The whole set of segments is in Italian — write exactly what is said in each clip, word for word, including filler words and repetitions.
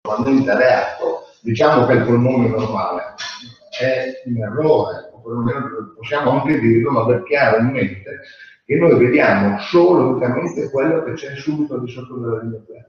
normalmente reatto, diciamo che il polmone normale è un errore, o perlomeno possiamo anche dirlo, ma per chiaramente che noi vediamo solo unicamente quello che c'è subito di sotto della linea pleurica.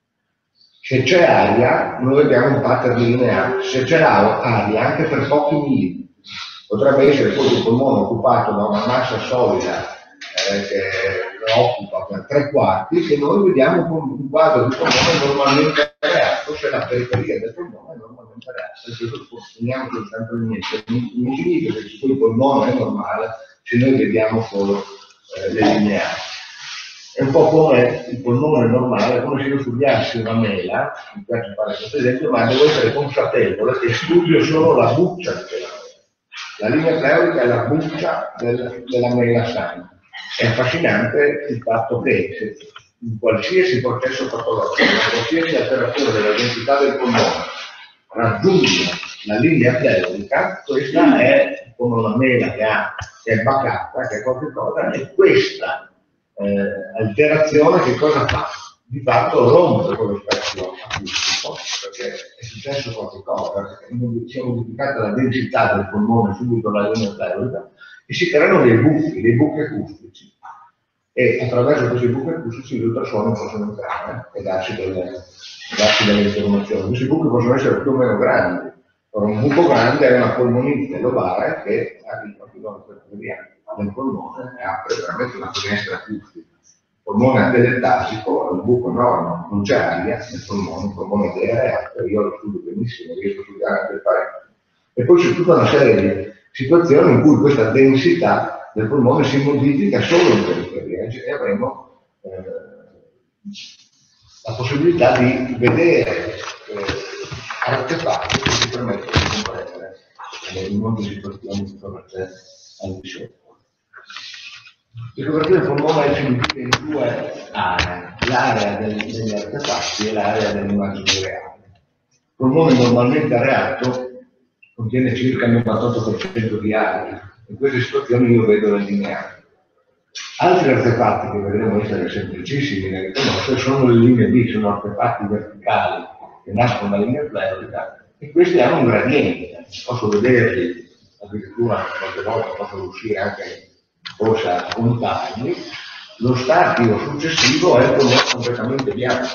Se c'è aria, noi vediamo un pattern lineare, se c'è aria anche per pochi millimetri. Potrebbe essere poi il polmone occupato da una massa solida eh, che lo occupa per tre quarti, che noi vediamo con un quadro di polmone normalmente reatto, cioè la periferia del polmone è normalmente reatto. E questo teniamo sempre niente. Non significa che il polmone è normale se noi vediamo solo eh, le lineari. È un po' come il polmone normale, come se io studiassi una mela, mi piace fare questo esempio, ma devo essere consapevole che studio solo la buccia di quella mela. La linea pleurica è la buccia del, della mela sana. È affascinante il fatto che se in qualsiasi processo patologico, in qualsiasi alterazione della densità del polmone raggiunge la linea pleurica, questa è come una mela che, ha, che è bacata, che è qualcosa, e questa eh, alterazione che cosa fa? Di fatto rompe quello spazio acustico, perché è successo qualcosa, perché si è modificata la densità del polmone subito alla linea pleurica e si creano dei buchi, dei buchi acustici. E attraverso questi buchi acustici gli ultrasuoni possono entrare e darci delle, darci delle informazioni. Questi buchi possono essere più o meno grandi. Ora, un buco grande è una polmonite lobare che arriva fino alla periferia del polmone e apre veramente una finestra acustica. Il polmone adeltasico è un buco enorme, non c'è aria nel polmone, il polmone è reatto, io lo studio benissimo, riesco a studiare anche il parecchio. E poi c'è tutta una serie di situazioni in cui questa densità del polmone si modifica solo in periferia e avremo eh, la possibilità di vedere eh, artefatti che ci permettono di comprendere eh, in molte situazioni che cosa c'è al di sopra. Il copertura del polmone è dividita in due aree, l'area degli artefatti e l'area dell'immagine reale. Il polmone normalmente reatto contiene circa il novantotto per cento di aria. In queste situazioni io vedo le lineari. Altri artefatti che vedremo essere semplicissimi da riconoscere sono le linee B, sono artefatti verticali che nascono dalla linea pleurica e questi hanno un gradiente. Posso vederli, addirittura qualche volta possono uscire anche forse a contarli. Lo stadio successivo è il polmone completamente bianco.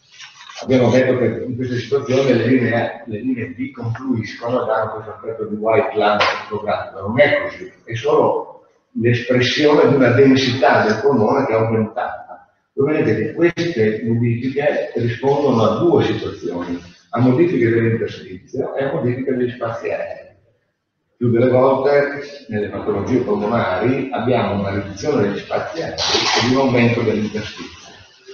Abbiamo detto che in queste situazioni le linee, le linee B confluiscono e danno questo aspetto di white line fotografico. Non è così, è solo l'espressione di una densità del polmone che è aumentata. Voi vedete che queste modifiche rispondono a due situazioni, a modifiche dell'interstizio e a modifiche degli spazi aerei. Più delle volte nelle patologie polmonari abbiamo una riduzione degli spazi aerei e un aumento dell'interstizio.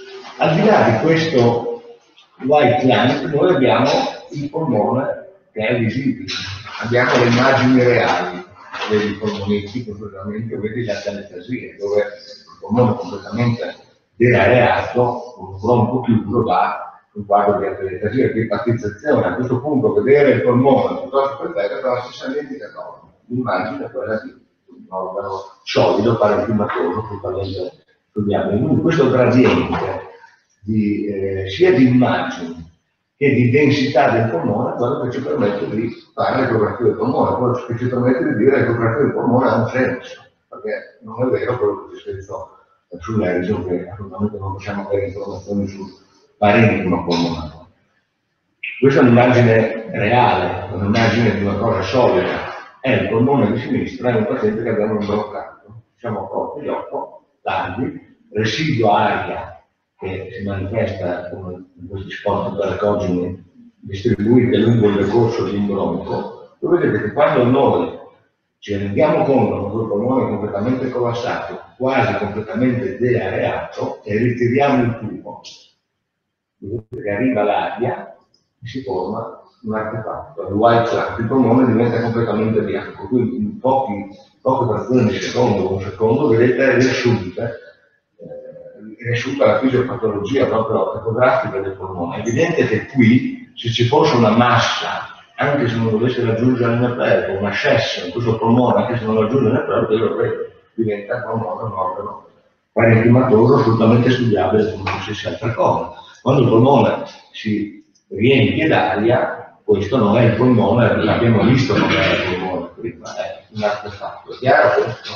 Al di là di questo white line, noi abbiamo il polmone che è visibile, abbiamo le immagini reali dei polmoniti, completamente, vedi le ataletasie, dove il polmone completamente derareato, con un bronco chiuso, dà un quadro di ataletasia, di epatizzazione. A questo punto vedere il polmone piuttosto perfetto è la stessa identica cosa. L'immagine è quella di un organo solido, parenchimatoso, totalmente studiabile. Quindi questo gradiente Di, eh, sia di immagini che di densità del polmone è quello che ci permette di fare l'ecografia del polmone, quello che ci permette di dire che l'ecografia del polmone ha un senso, perché non è vero quello che c'è scritto sull'Eriso, che assolutamente non possiamo avere informazioni sul parenchima polmonare. Questa è un'immagine reale, un'immagine di una cosa solida. È il polmone di sinistra, è un paziente che abbiamo imbroccato, siamo accorti gli occhi, tardi, residuo aria che si manifesta come in questi spot glicogeni distribuiti lungo il percorso dell'imbronco. Voi vedete che quando noi ci rendiamo conto che il polmone è completamente collassato, quasi completamente deareato, e ritiriamo il tubo, vedete che arriva l'aria e si forma un artefatto, il white clamp, il polmone diventa completamente bianco, quindi in pochi, poche frazioni di secondo, un secondo, vedete riassunte riassunta la fisiopatologia proprio ecografica del polmone. È evidente che qui, se ci fosse una massa, anche se non dovesse raggiungere il pleurico, una scessa in questo polmone, anche se non raggiunge il pleurico, io lo vedo, diventa un organo, un organo parenchimatoso assolutamente studiabile come qualsiasi altra cosa. Quando il polmone si riempie d'aria, questo non è il polmone, l'abbiamo visto come era il polmone prima, è un artefatto, è chiaro questo?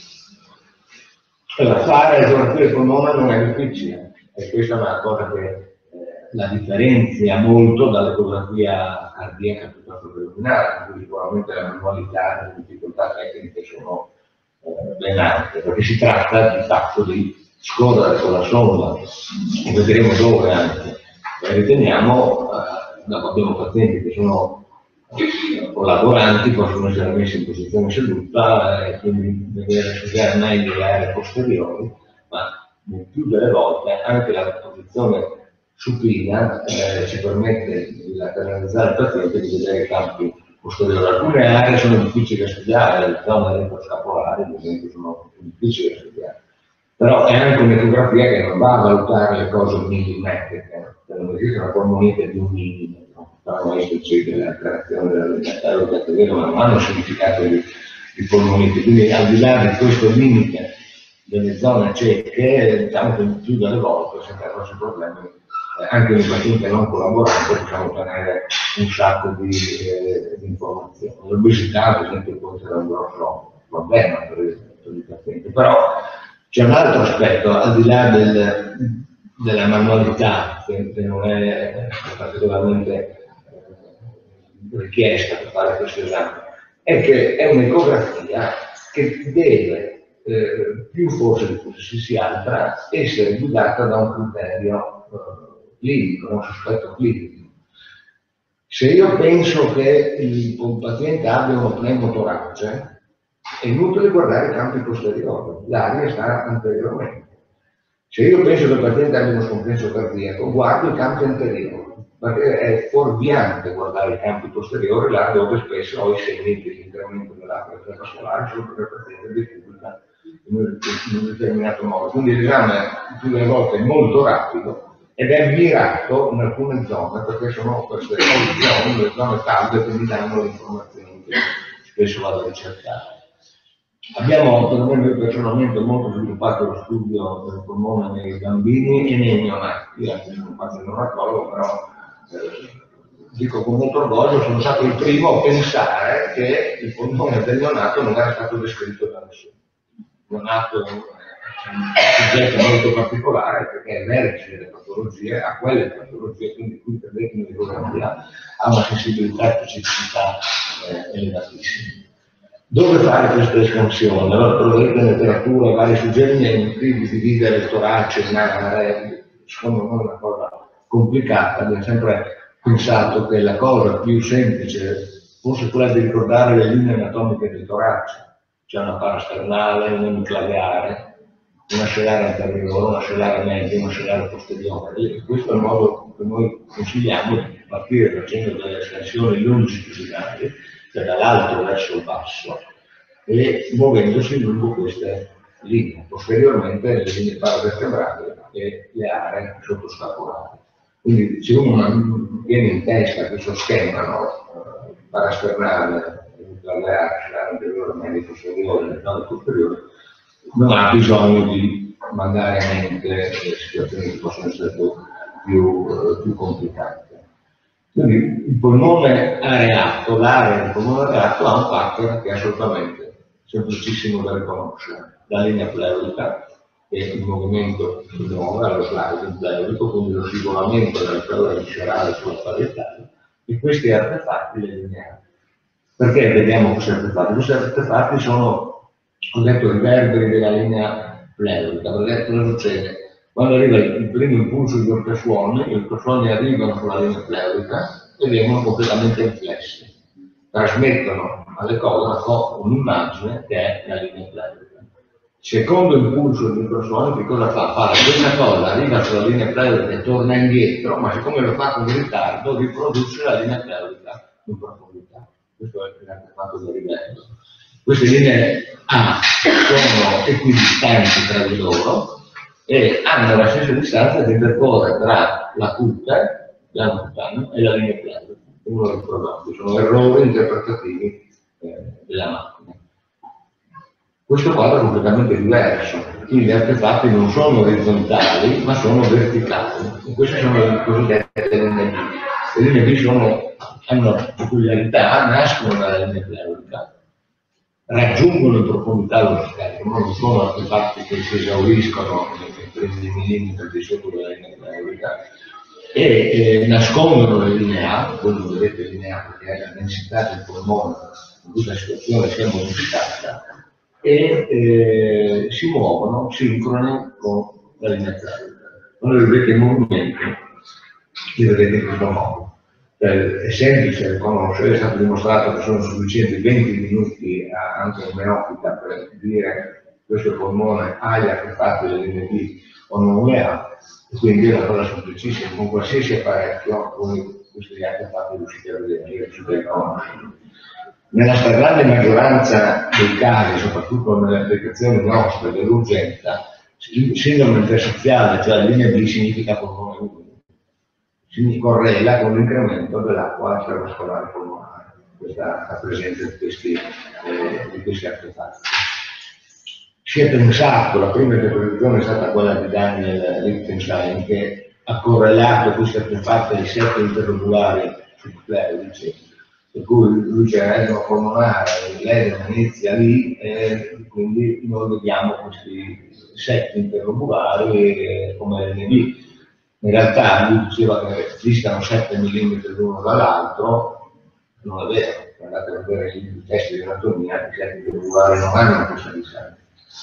Allora, fare l'ecografia del polmone non è difficile, e questa è una cosa che eh, la differenzia molto dall'ecografia cardiaca piuttosto che luminare, quindi sicuramente la manualità e le difficoltà tecniche sono eh, ben alte, perché si tratta di fatto di scorrere con la sonda, e vedremo dove anche. E riteniamo, eh, dopo abbiamo pazienti che sono collaboranti, possono essere messi in posizione seduta e quindi vedere studiare meglio le aree posteriori, ma nel più delle volte anche la posizione supina eh, ci permette di lateralizzare il paziente e di vedere i campi posteriori. Alcune aree sono difficili da studiare, le zone retroscapolari ad esempio sono difficili da studiare, però è anche un'ecografia che non va a valutare le cose millimetriche, non esiste una polmonite di un millimetro. Però noi succede l'alterazione della vita, che non hanno significato di, di polmonite, quindi al di là di questo limite delle zone cieche, diciamo che più delle volte, senza grossi problemi, eh, anche nei pazienti non collaboranti possiamo ottenere un sacco di, eh, di informazioni. L'obesità, ad esempio, può essere un grosso problema per i, per i pazienti, però c'è un altro aspetto, al di là del, della manualità, che, che non è particolarmente richiesta per fare questo esame, è che è un'ecografia che deve, eh, più forse di cui si sia altra, essere guidata da un criterio eh, clinico, un sospetto clinico. Se io penso che il, un paziente abbia uno pneumotorace, è inutile guardare i campi posteriori, l'aria sta anteriormente. Se io penso che il paziente abbia uno scompenso cardiaco, guardo i campi anteriori, perché è fuorviante guardare i campi posteriori là dove spesso ho i segni di incremento dell'acqua vascolare, solo perché il paziente decubica in un determinato modo. Quindi l'esame più delle volte è molto rapido ed è mirato in alcune zone, perché sono queste zone, le zone calde, che mi danno le informazioni che spesso vado a ricercare. Abbiamo, perlomeno io personalmente, molto sviluppato lo studio del polmone nei bambini e nei neonati. Io anche sono fatto il neonatologo, però eh, dico con molto orgoglio, sono stato il primo a pensare che il polmone del neonato non era stato descritto da nessuno. Il neonato è un soggetto molto particolare perché è vertice delle patologie, a quelle patologie, quindi qui per l'ecografia ha una sensibilità e specificità eh, elevatissima. Dove fare questa espansione? Allora troverete in letteratura vari suggerimenti di dividere il torace in aree, secondo me è una cosa complicata. Abbiamo sempre pensato che la cosa più semplice fosse quella di ricordare le linee anatomiche del torace. C'è una parasternale, una nucleare, una cellare anteriore, una cellare media, una cellare posteriore. E questo è il modo che noi consigliamo di partire facendo delle estensioni longitudinali, cioè dall'alto verso il basso, e muovendosi lungo queste linee, posteriormente le linee paravertebrali e le aree sottoscapolari. Quindi se uno tiene in testa questo schema, no? eh, parasternale, nucleare, anteriore, medio, posteriore, le zone posteriori, non ha bisogno di mandare a mente le situazioni che possono essere più, più, eh, più complicate. Quindi il polmone areato, l'area del polmone areato ha un pattern che è assolutamente semplicissimo da riconoscere. La linea pleurica e il movimento che muove allo slide pleurico, quindi lo scivolamento della pleura viscerale sulla parietale, e questi artefatti le lineari. Perché vediamo questi artefatti? Questi artefatti sono, ho detto, i verberi della linea pleurica. Perché cosa succede? Quando arriva il primo impulso di ultrasuoni, gli ultrasuoni arrivano sulla linea pleurica e vengono completamente inflessi. Trasmettono alle cose un'immagine che è la linea pleurica. Secondo impulso di ultrasuoni, che cosa fa? Fa la stessa cosa, arriva sulla linea pleurica e torna indietro, ma siccome lo fa con ritardo, riproduce la linea pleurica in profondità. Questo è l'artefatto del livello. Queste linee A sono equidistanti tra di loro e hanno la stessa distanza che percorre tra la cute, piano cutaneo, e la linea pleurica. Uno dei prodotti sono errori interpretativi eh, della macchina. Questo quadro è completamente diverso. Quindi gli artefatti non sono orizzontali, ma sono verticali. E queste sono le cosiddette linee B. Le linee B sono, hanno una peculiarità, nascono dalla linea pleurica, raggiungono in profondità lo scarico, non sono artefatti che si esauriscono nei tredici millimetri di sotto della linea pleurica, e eh, nascondono le linee A, voi non vedete linea A perché la densità del polmone in questa situazione si è modificata, e eh, si muovono sincrone con la linea pleurica. Quando vedete il movimento, li vedete in questo modo. È semplice riconoscere, è stato dimostrato che sono sufficienti venti minuti a, anche in neofita per dire questo polmone ha gli artefatti delle linee B o non le ha, e quindi è una cosa semplicissima, con qualsiasi apparecchio voi questi artefatti riuscite a vedere, riuscite a riconoscere. Nella stragrande maggioranza dei casi, soprattutto nelle applicazioni nostre dell'urgenza, sindrome interstiziale, cioè linea B, significa polmone umido. Si correla con l'incremento dell'acqua extravascolare polmonare, questa la presenza di questi, eh, di questi artefatti. Si è pensato, la prima interpretazione è stata quella di Daniel Lichtenstein, che ha correlato questi artefatti ai sette interlocutari subclerici, per cui lui c'è l'edema polmonare, l'edema inizia lì, e quindi noi vediamo questi sette interlocutari eh, come L N B. In realtà lui diceva che distano sette millimetri l'uno dall'altro, non è vero, andate a vedere i testi di anatomia, i sette interlocutari non hanno questa distanza.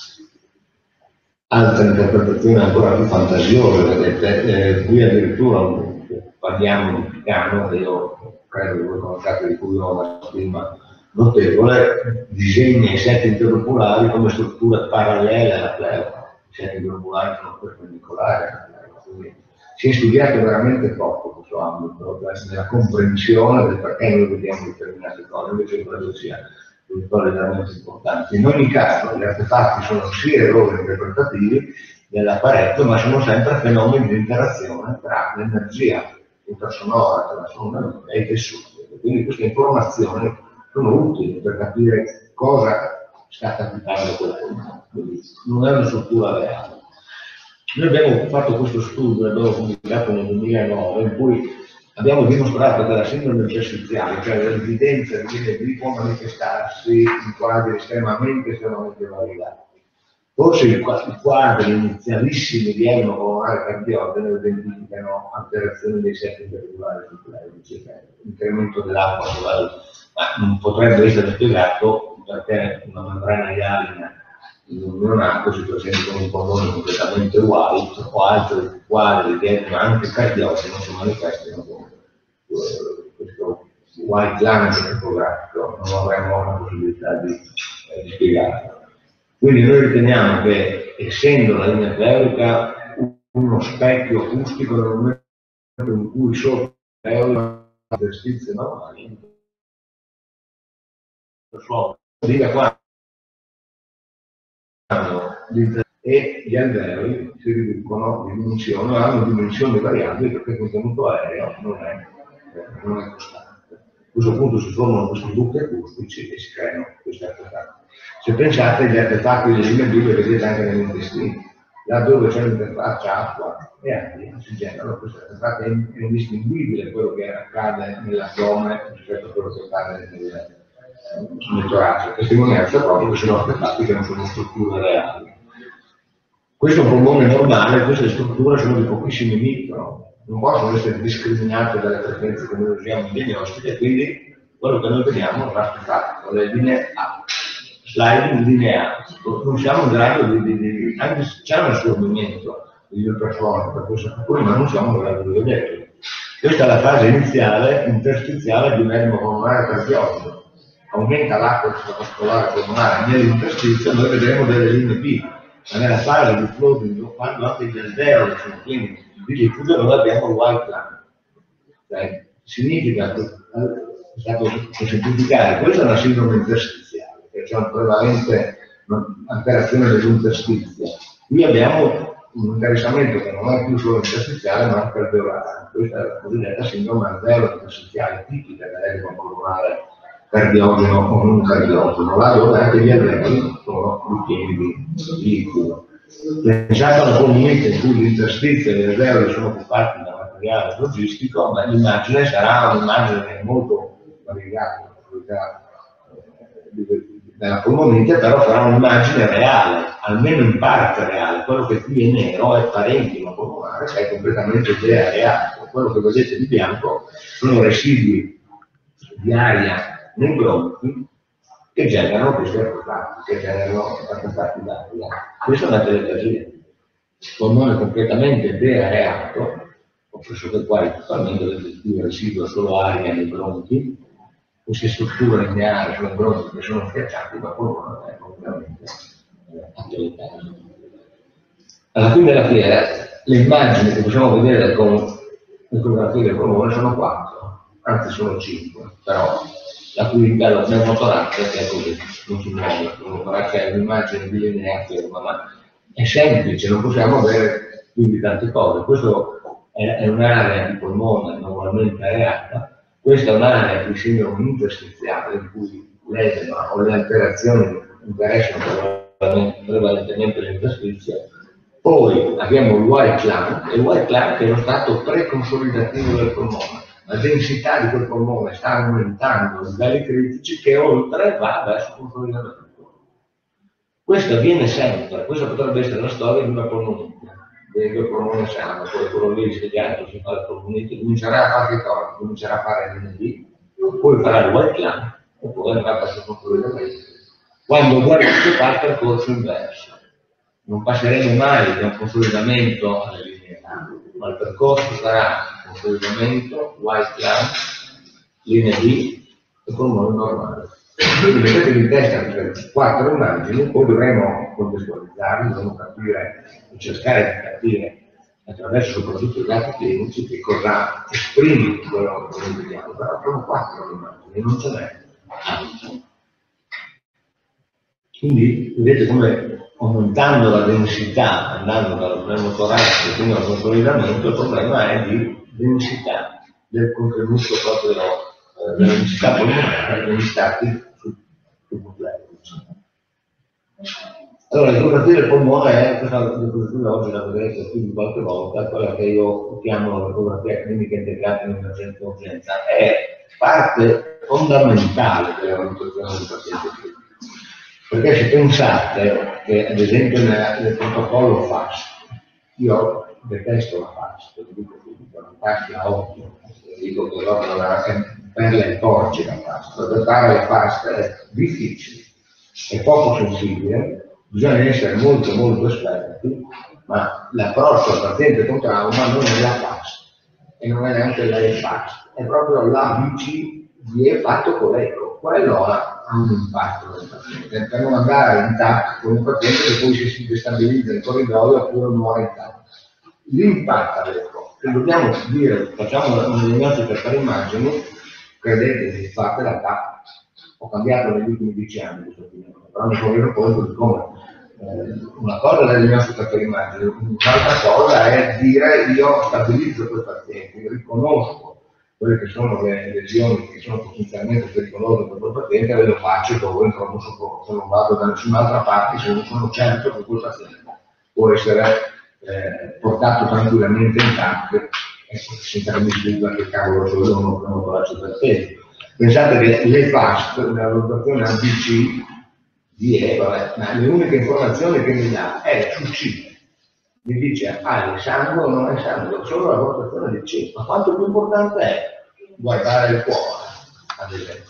Altre interpretazioni ancora più fantasiose, vedete, eh, qui addirittura parliamo di Picano, che io credo che voi conosciate, di cui ho una stima notevole, disegna i sette interlocutari come strutture parallele alla pleura. I sette interlocutari sono perpendicolari alla pleura, quindi si è studiato veramente poco questo ambito, nella comprensione del perché noi vediamo determinate cose, invece credo sia un cose veramente importanti. In ogni caso gli artefatti sono sia errori interpretativi dell'apparecchio, ma sono sempre fenomeni di interazione tra l'energia ultrasonora tra la sonda e i tessuti. Quindi queste informazioni sono utili per capire cosa sta capitando a quel polmone. Non è una struttura reale. Noi abbiamo fatto questo studio, l'abbiamo pubblicato nel duemilanove, in cui abbiamo dimostrato che la sindrome interstiziale, cioè l'evidenza di linee B, può manifestarsi in quadri estremamente, estremamente variati. Forse i quadri inizialissimi di edema polmonare cardiogeno identificano alterazioni dei sette interlocutari subclerici, incremento dell'acqua, ma non potrebbe essere spiegato perché una membrana ialina in un neonato si presenta con un polmone completamente white, o altri quadri di edema anche cardiogeno si manifestano con questo white lance ecografico, non avremo la possibilità di, eh, di spiegarlo. Quindi noi riteniamo che, essendo la linea pleurica uno specchio acustico nel momento in cui sotto la pleurica esercizi normali, e gli alveoli si riducono di dimensione, hanno dimensioni variabili perché il contenuto aereo non è, non è costante. A questo punto si formano questi buchi acustici e si creano questi artefatti. Se pensate agli artefatti delle linee B, li vedete anche negli intestini, là dove c'è l'interfaccia acqua e aria si generano questi artefatti. È indistinguibile quello che accade nell'addome rispetto a quello che accade nel, nel torace, testimonianza proprio che sono artefatti che non sono strutture reali. Questo è un polmone normale, queste strutture sono di pochissimi micron, non possono essere discriminate dalle frequenze che noi usiamo in diagnostica, e quindi quello che noi vediamo è un artefatto, le linee A, sliding lineare. Non siamo in grado di, di, di anche se c'è un assorbimento degli ultrasuoni per queste strutture, ma non siamo in grado di vederlo. Questa è la fase iniziale, interstiziale di un edema polmonare cardiogeno. Aumenta l'acqua extravascolare polmonare nell'interstizio, noi vedremo delle linee B, ma nella fase di flooding, quando anche gli alveoli sono pieni di liquido, noi abbiamo il white line. Cioè, significa che, è stato per semplificare, questa è una sindrome interstiziale, che c'è una prevalente alterazione dell'interstizio. Qui abbiamo un interessamento che non è più solo interstiziale, ma anche alveolare. Questa è la cosiddetta sindrome alveolo-interstiziale, tipica dell'edema polmonare cardiogeno o non cardiogeno, là dove anche gli alveoli sono pieni di liquido. Pensate alla comunità in cui l'interstizio e gli alveoli sono occupati da materiale logistico, ma l'immagine sarà un'immagine molto variegata della polmonite, però sarà un'immagine reale, almeno in parte reale. Quello che qui è nero è parenchima polmonare, che è completamente deareato. Quello che vedete di bianco sono residui di aria nei bronchi che generano questi artefatti, che generano artefatti d'aria. Questa è una teletasia. Il polmone completamente deareato, o pressoché quasi totalmente, il residuo solo aria nei bronchi, queste strutture lineari sulle bronchi che sono schiacciate, ma il polmone è completamente ateletario. Alla fine della fiera, le immagini che possiamo vedere con l'ecografia del polmone sono quattro, anzi sono cinque, però la cui bello pneumotorace che è così, non si muove, il pneumotorace è un'immagine lineare ferma, ma è semplice, non possiamo avere più di tante cose. Questo è, è un'area di polmone normalmente areata, questa è un'area di sindrome interstiziale in cui l'edema o le alterazioni interessano prevalentemente l'interstizio. Poi abbiamo il white lung, e il white lung è lo stato preconsolidativo del polmone. La densità di quel polmone sta aumentando a livelli critici che oltre va verso il consolidamento. Questo avviene sempre, questa potrebbe essere la storia di una polmonite. Vedo il polmone sano, poi quello lì studiato si fa il polmonite, comincerà a fare che cosa? Comincerà a fare l'N D, poi farà il white lung, e poi andrà verso il consolidamento. Quando guardate fa il percorso inverso. Non passeremo mai da un consolidamento alle linee A, ma il percorso sarà consolidamento, white lung, linea D e polmone normale. Quindi mettetevi in testa queste quattro immagini, poi dovremo contestualizzarle, dovremo capire e cercare di capire attraverso soprattutto i dati clinici che cosa esprime quello che noi vediamo, però sono quattro immagini, non ce n'è altro. Quindi vedete come aumentando la densità, andando dal pneumotorace fino al consolidamento, il problema è di densità del contenuto proprio eh, della densità polmonare degli stati subclinici. Allora, l'ecografia del polmone è, questa l'ecografia oggi la vedrete più di qualche volta, quella che io chiamo l'ecografia clinica integrata in emergenza e urgenza, è parte fondamentale della valutazione del paziente clinico. Perché se pensate che ad esempio nel, nel protocollo F A S, io detesto la F A S, perché dico subito, la F A S la odio, dico che loro non anche perla e porci la F A S, per fare la F A S è difficile, è poco sensibile, bisogna essere molto molto esperti, ma l'approccio al paziente con trauma non è la F A S e non è neanche la E F A S, è proprio l'A B C di fatto con l'eco, quello ha un impatto nel paziente, per non andare in T A C con un paziente che poi si destabilizza in corridoio oppure muore in T A C. L'impatto all'eco, se dobbiamo dire, facciamo una diagnostica per immagini, credetemi, fate la T A C. Ho cambiato negli ultimi dieci anni questo opinione, però mi sono reso conto di come eh, una cosa è la diagnostica per immagini, un'altra cosa è dire io stabilizzo quel paziente, riconosco quelle che sono le lesioni che sono potenzialmente pericolose per quel paziente e lo faccio dove in pronto soccorso, non vado da nessun'altra parte se non sono certo che quel paziente può essere eh, portato tranquillamente in T A C, ecco, senza che mi spiega che cavolo c'è uno che non lo faccio per te. Pensate che le F A S, la valutazione A B C di E, vabbè, ma le uniche informazioni che mi dà è su C. Mi dice hai sangue o non hai sangue, solo la valutazione di C, ma quanto più importante è guardare il cuore, ad esempio.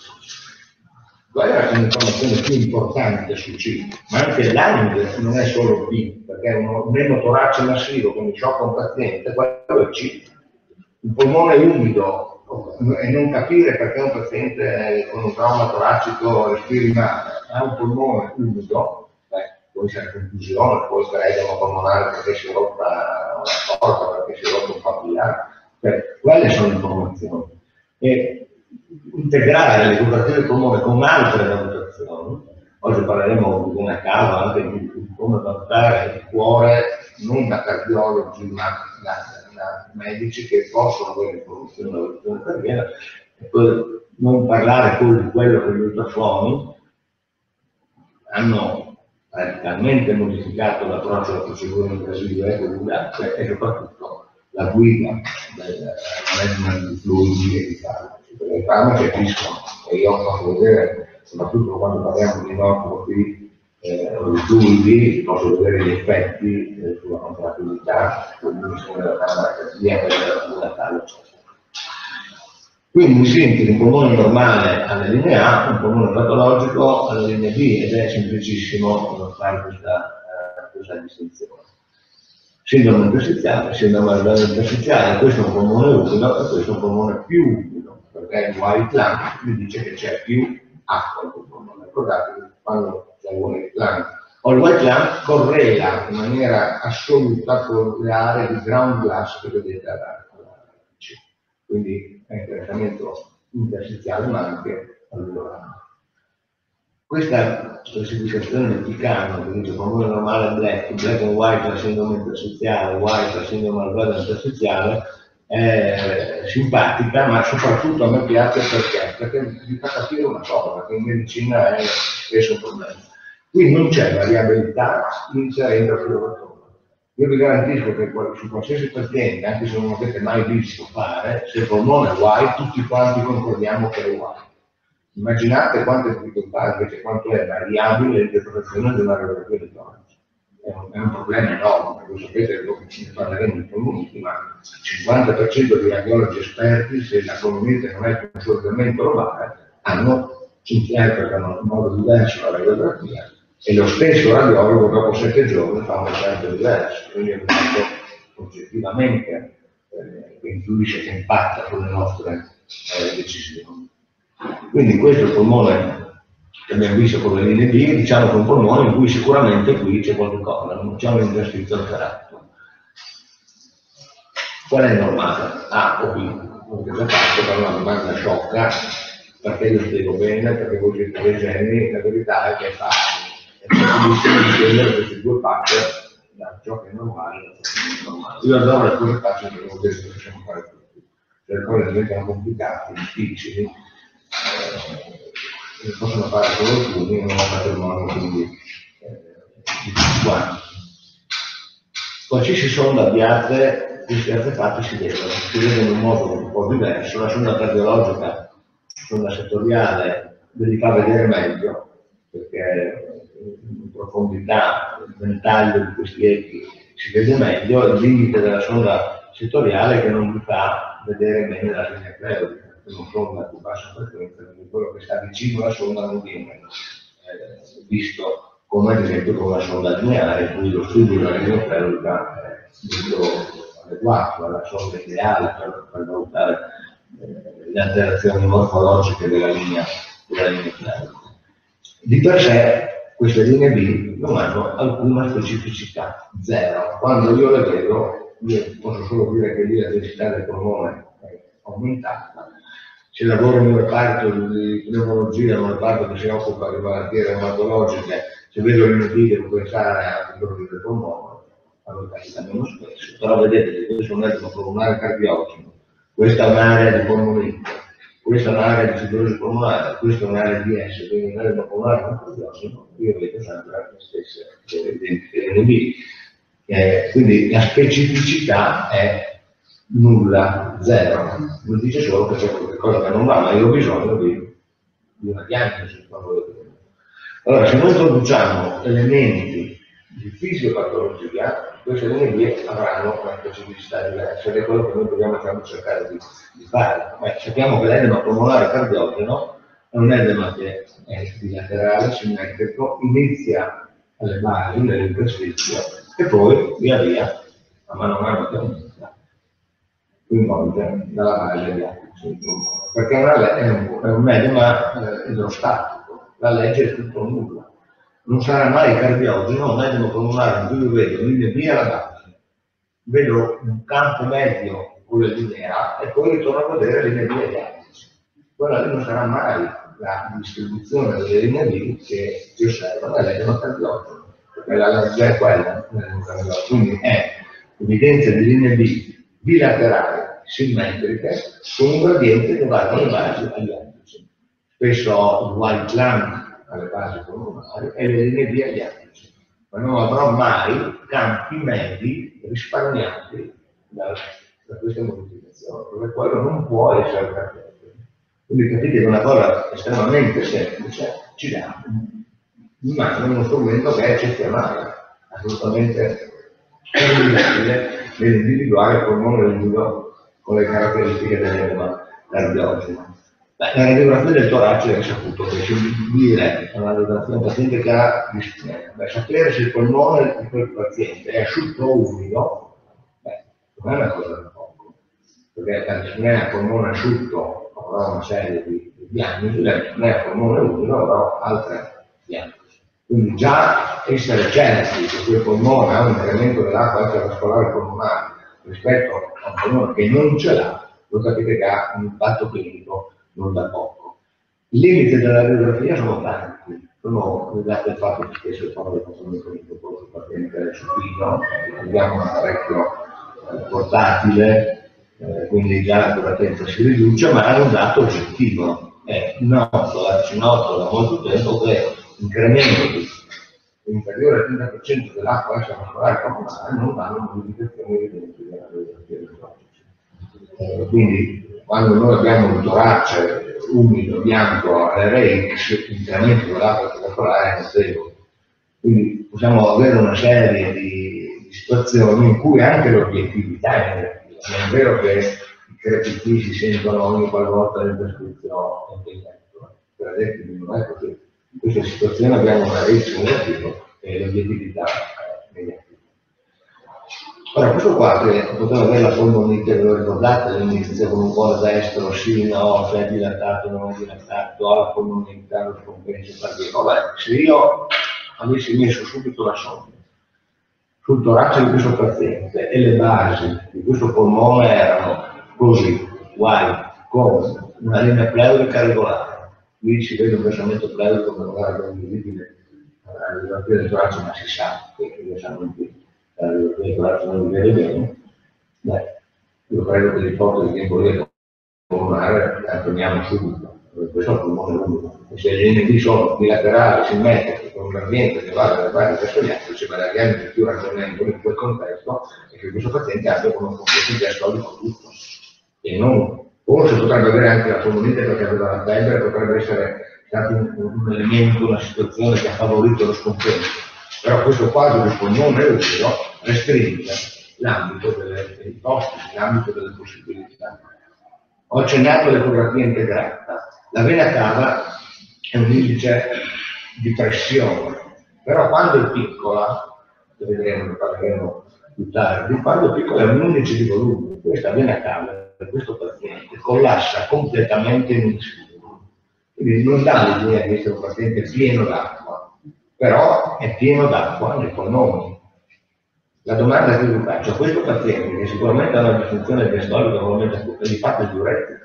Quella è un'informazione più importante su C, ma anche l'A N G non è solo B, perché uno pneumotorace massivo che mi sciocca un paziente, quello è C. Un polmone umido e non capire perché un paziente con un trauma toracico respiri male, ha un polmone umido, può essere confusione, può essere edema polmonare perché si è rotta una porta, perché si è rotto un papillare, cioè, quelle sono informazioni. E integrare l'ecografia del polmone con altre valutazioni, oggi parleremo di una causa anche di, di come valutare il cuore, non da cardiologi, ma da, da medici che possono avere informazioni della valutazione cardiaca, e poi non parlare poi di quello che gli ultrasuoni hanno radicalmente modificato l'approccio alla procedura invasiva e aguda e soprattutto la guida del management di fluidi e di farmaci, perché i farmaci agiscono, e io ho fatto vedere, soprattutto quando parliamo di normopi eh, o di fluidi, posso vedere gli effetti eh, sulla contrattività, sull'emissione della camera cardiaca e della cura tale. Quindi mi sento un polmone normale alle linee A, un polmone patologico alle linee B, ed è semplicissimo fare questa, uh, questa distinzione. Sindrome interstiziale, sindrome alveolar interstiziale, questo è un polmone umido e questo è un polmone più umido, perché il white lung mi dice che c'è più acqua in quel polmone. Ricordatevi, quando c'è il white lung o il white lung correla in maniera assoluta con le aree di ground glass che vedete alla C. Quindi è interessamento interstiziale ma anche alveolare. Questa classificazione messicana, che dice polmone normale black, black and white la sindrome interstiziale, white la sindrome alveolar interstiziale, è simpatica, ma soprattutto a me piace perché? Perché vi fa capire una cosa, che in medicina è spesso un problema. Qui non c'è variabilità inter e intrafilovatore. Io vi garantisco che su qualsiasi paziente, anche se non avete mai visto fare, se il polmone è white, tutti quanti concordiamo che è white. Immaginate quante difficoltà, invece quanto è variabile l'interpretazione di una radiografia di torace. È un, è un problema enorme, lo sapete, lo ne parleremo in comunità, ma il cinquanta per cento dei radiologi esperti, se la comunità non è un sorgimento globale, hanno, interpretano in modo diverso la radiografia e lo stesso radiologo dopo sette giorni fa un risultato diverso, quindi è un fatto oggettivamente eh, che influisce, che impatta sulle nostre eh, decisioni. Quindi questo è il polmone che abbiamo visto con le linee B, diciamo che è un polmone in cui sicuramente qui c'è qualcosa, non c'è un interstizio alterato. Qual è normale? A o B? Perché già fatto per una domanda sciocca, perché io spiego bene, perché voi siete leggeri, la verità è che è facile. È facilissimo di scegliere questi due factor da ciò che è normale da ciò che è normale. Io adoro le cose facili perché vuol dire che possiamo fare tutti. Se le cose diventano complicate, difficili, eh, possono fare solo alcuni, non ho patrimonio, quindi eh, di tutti quanti. Qualsiasi sonda abbiate, questi artefatti si vedono, si vedono in un modo un po' diverso. La sonda cardiologica, sonda settoriale, ve li fa vedere meglio, perché in profondità, il ventaglio di questi echi si vede meglio, il limite della sonda settoriale è che non vi fa vedere bene la linea pleurica. Una sonda più bassa frequenza, quindi quello che sta vicino alla sonda non viene eh, visto come ad esempio con una sonda lineare, in cui lo studio della linea pleurica è molto adeguato, alla sonda ideale per, per valutare eh, le alterazioni morfologiche della linea, della linea pleurica. Di per sé queste linee B non hanno alcuna specificità, zero. Quando io le vedo, io posso solo dire che lì la densità del polmone è aumentata. Se lavoro in un reparto di pneumologia, in un reparto che si occupa di malattie reumatologiche, se vedo le linee B devo pensare a fibrosi del polmone, allora capita meno spesso. Però vedete che questo è un edema polmonare cardiogeno, questa è un'area di polmonite, questa è un'area di fibrosi polmonare, questa è un'area di S, quindi un edema polmonare non cardiogeno, io vedo sempre le stesse identiche linee B. Eh, quindi la specificità è nulla, zero, mi dice solo che c'è qualcosa che non va, ma io ho bisogno di, di una diagnosi. Allora, se noi introduciamo elementi di fisiopatologia, queste linee B avranno una specificità diversa, ed è quello che noi dobbiamo cercare di, di fare. Ma sappiamo che l'edema polmonare cardiogeno è un edema che è bilaterale, simmetrico, inizia alle basi nell'interstizio e poi via via, a mano a mano che aumenta, coinvolte dalla base di acqua, perché è un, è un edema eh, idrostatico, la legge è tutto nulla. Non sarà mai cardiogeno un edema polmonare in cui io vedo linee B alla base, vedo un campo medio con le linee A e poi ritorno a vedere linee B agli atici. Quella lì non sarà mai la distribuzione delle linee B che si osservano, è l'edema cardiogeno, perché la legge è quella, quindi è evidenza di linee B bilaterali, simmetriche, con un gradiente che va dalle basi agli atici. Spesso il white lung alle basi polmonari e le linee B agli atici, ma non avrò mai campi medi risparmiati dal, per queste modificazioni, perché quello non può essere perfetto. Quindi capite che è una cosa estremamente semplice, ci dà in mano uno strumento che è eccezionale, assolutamente formidabile nell'individuare il polmone umido con le caratteristiche dell'edema cardiogeno. La radiografia del torace è saputo che si dire una radiografia un paziente che ha dispnea, beh, sapere se il polmone di quel paziente è asciutto o umido, beh, non è una cosa da poco, perché la dispnea a polmone asciutto avrà una serie di, di diagnosi, la dispnea a polmone umido avrà altre diagnosi. Quindi già essere certi che quel polmone ha un incremento dell'acqua extravascolare polmonare rispetto a un polmone che non ce l'ha, lo capite che ha un impatto clinico non da poco. I limiti della radiografia sono tanti, sono legati al fatto che spesso il fondo di controllo clinico sul paziente supino, abbiamo un apparecchio eh, portatile, eh, quindi già l'accuratezza si riduce, ma è un dato oggettivo. È noto, si nota da molto tempo che incrementi inferiore al trenta per cento dell'acqua extravascolare polmonare non danno modificazioni evidenti della radiografia del torace. Eh, quindi quando noi abbiamo un torace umido, bianco, R X, l'incremento dell'acqua extravascolare è notevole. Quindi possiamo avere una serie di, di situazioni in cui anche l'obiettività è negativa. Non è vero che i crepiti si sentono ogni qualvolta nel prescrizione del letto. Per esempio, non è così. In questa situazione abbiamo una R X negativo e l'obiettività è negativa. Ora, questo qua che poteva avere la polmonite, ve lo ricordate all'inizio, con un po' destro, sì, no, se è dilatato, non è dilatato, ha la polmonite, ha lo scompenso cardiaco. Vabbè, se io avessi messo subito la sonda sul torace di questo paziente e le basi di questo polmone erano così, uguali, con una linea pleurica regolare, qui si vede un versamento pleurico che magari è invisibile alla radiografia del torace, ma si sa che lo sanno in più. Il torace non li vede bene, beh, io credo che l'ipotesi di embolia polmonare la prendiamo subito, perché questo è il polmone umido. E se le N D sono bilaterali, simmetriche, con un ambiente che va dalle varie verso gli altri, ci variamo di più ragionevoli in quel contesto e che questo paziente abbia con un complesso diastolico tutto. E non, forse potrebbe avere anche la polmonite perché aveva la febbre, potrebbe essere stato un, un elemento, una situazione che ha favorito lo scompenso. Però questo quadro del polmone umido restringe l'ambito delle ipotesi, l'ambito delle possibilità. Ho accennato all'ecografia integrata. La vena cava è un indice di pressione, però quando è piccola, lo vedremo, ne parleremo più tardi, quando è piccola è un indice di volume. Questa vena cava per questo paziente collassa completamente in ischemia. Quindi non dà l'idea di essere un paziente pieno d'acqua, però è pieno d'acqua nei polmoni. La domanda che vi faccio a questo paziente, che sicuramente ha una disfunzione diastolica probabilmente acuta, gli fate il diuretico?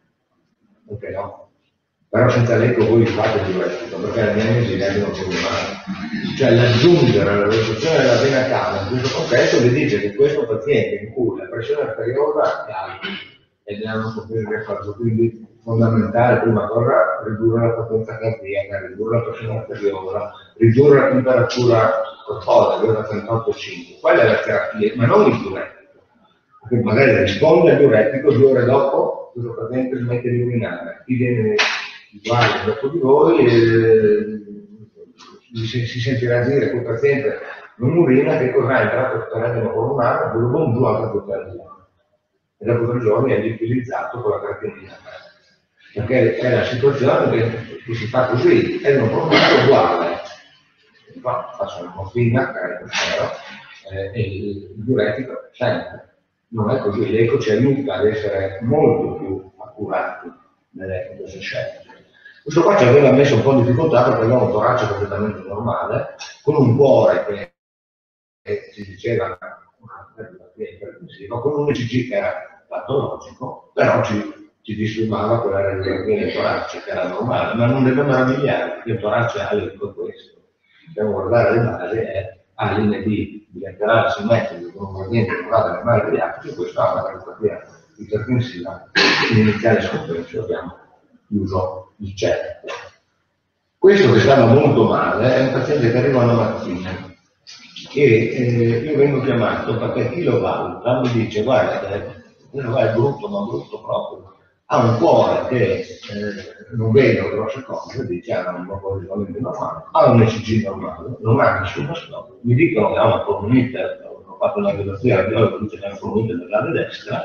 Ok, no? Però senza l'eco voi gli fate il diuretico, perché la diagnosi leggono polmonare. Cioè l'aggiungere alla riduzione della vena cava in questo contesto vi dice che questo paziente in cui la pressione arteriosa è alta ed è un sofferenza cardiaca, quindi fondamentale, prima cosa, ridurre la potenza cardiaca, ridurre la pressione arteriosa, ridurre la temperatura corporea, da trentotto virgola cinque. Quella è la terapia, ma non il diuretico. Perché magari risponde al diuretico, due ore dopo, questo paziente smette di urinare. Chi viene uguale dopo di voi eh, si, si sentirà dire che il paziente non urina, che cosa ha entrato per l'edema polmonare, dove non giù altre due giorni. E dopo tre giorni è utilizzato con la creatinina. Perché è la situazione che, che si fa così, è un problema uguale. Fa, faccio una morfina, carico zero, eh, e il diuretico sempre. Non è così, l'eco ci aiuta ad essere molto più accurati nelle queste scelte. Questo qua ci aveva messo un po' in difficoltà perché aveva un torace completamente normale, con un cuore che, che si diceva con un E C G che era patologico, però ci, ci disturbava quella radiografia del torace che era normale, ma non deve meravigliare perché il torace ha l'eco questo. Dobbiamo guardare le basi è a linee D bilaterale simmetriche con un gradiente curvato nelle mani degli altri, questo ha una radiografia ipertensiva in iniziale scompenso abbiamo chiuso il cerchio. Questo che stava molto male è un paziente che arriva una mattina e eh, io vengo chiamato perché chi lo valuta mi dice guarda è brutto, ma brutto proprio. Ha un cuore che eh, non vede grosse cose, dice ha un metabolismo normale, ha un E C G normale, non ha nessuna storia. Mi dicono che ha una polmonite, ho fatto una radiografia, dice che ha una polmonite del lato destra,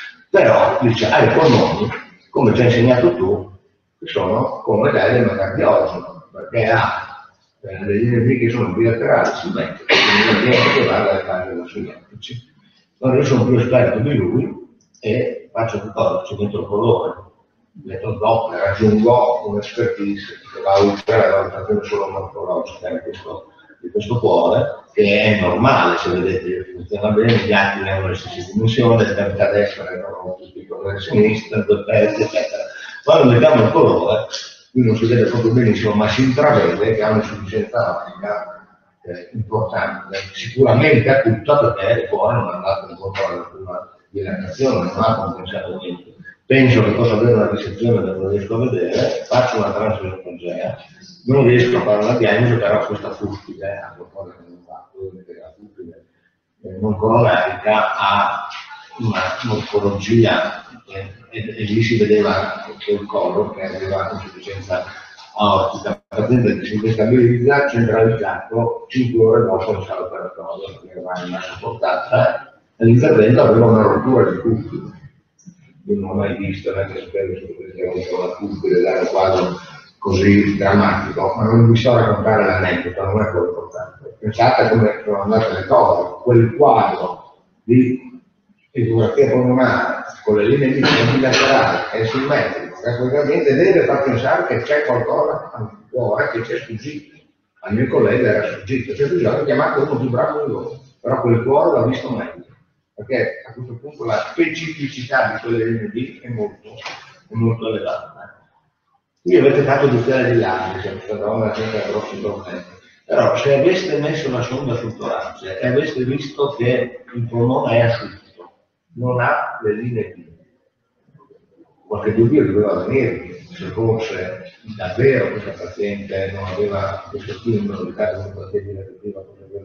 però dice ha i polmoni, come ci hai insegnato tu, che sono come l'emocardiogeno, perché ha eh, le linee B che sono bilaterali simmetriche, quindi che va dalle cardioidi simmetrici. Allora io sono più esperto di lui e faccio tutto, ci metto il colore, metto il doppler, aggiungo un'expertise che va oltre la valutazione solo morfologica di questo, di questo cuore, che è normale, se vedete, funziona bene, gli altri hanno le stesse dimensioni, le cavità destra hanno tutti i colori a sinistra, due pezzi, eccetera. Quando mettiamo il colore, qui non si vede proprio benissimo, ma si intravede che ha un'insufficienza aurica eh, importante, sicuramente acuta perché il cuore non è andato in controllo della prima dilatazione, non ha compensato niente. Penso che possa avere una dissezione che non riesco a vedere, faccio una transesofagea, non riesco a fare una diagnosi, però questa cuspide, a qualcosa che non va, vedete la cuspide eh, non coronarica ha una morfologia eh, e, e lì si vedeva che il collo che aveva insufficienza aortica, la paziente che si destabilizza, centralizzato, cinque ore dopo in sala operatoria, perché era una sopportata, e l'intervento aveva una rottura di cuspide. Io non ho mai visto, neanche sapevo se potesse avere una cuspide da un quadro così drammatico, ma non vi so raccontare l'aneddoto, non è quello importante. Pensate come sono andate le cose, quel quadro di ecografia polmonare con le linee bilaterali è simmetrico, che praticamente deve far pensare che c'è qualcosa ancora che c'è sfuggito. Al mio collega era sfuggito, c'è bisogno chiamato uno più bravo di loro, però quel cuore l'ha visto meglio, perché a questo punto la specificità di quelle linee B è molto, è molto elevata. Qui avete fatto bicchiere di lacrime, se questa donna senza grossi problemi. Però se aveste messo la sonda sul torace e aveste visto che il polmone è asciutto, non ha le linee B, qualche dubbio doveva venire, se fosse davvero questa paziente non aveva questo stimolo di cardiopatia dilativa,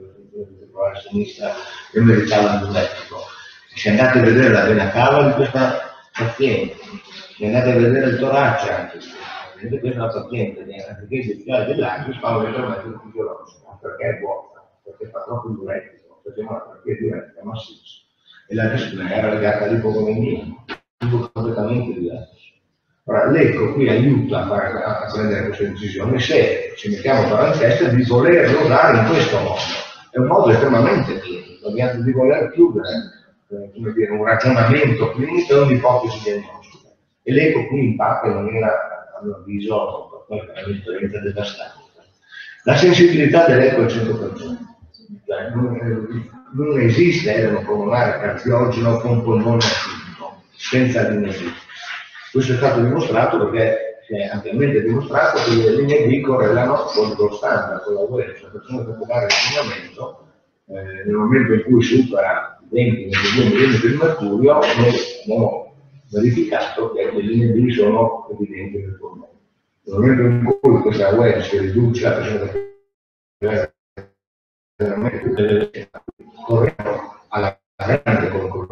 a sinistra e meritava il diuretico. Se andate a vedere la vena cava di questa paziente, se andate a vedere il torace anche, vedete questa è una paziente che anziché iniziare dell'anno fa un intervento fisiologico, perché è vuota, perché fa troppo diuretico, perché non ha perché diuretica massiccia. E la dispnea era legata all'ipovolemia, tutto completamente diverso. Ora, l'eco qui aiuta a, fare, a prendere queste decisioni se ci mettiamo per la testa di volerlo usare in questo modo. È un modo estremamente clinico, abbiamo di voler chiudere eh, come dire, un ragionamento clinico e un'ipotesi diagnostica. E l'eco qui impatta in maniera, a mio avviso, è un'esperienza devastante. La sensibilità dell'eco è il cento per cento. Cioè, non, non esiste edema polmonare cardiogeno con polmone asciutto, senza linee B. Questo è stato dimostrato perché si è ampiamente dimostrato che le linee B correlano con lo standard, con la U E, cioè persone che dare l'insegnamento, eh, nel momento in cui supera venti ventidue millimetri di mercurio, noi abbiamo verificato che le linee B sono evidenti nel polmone. Nel momento in cui questa U E si riduce, la persona che corrono alla grande concorrenza,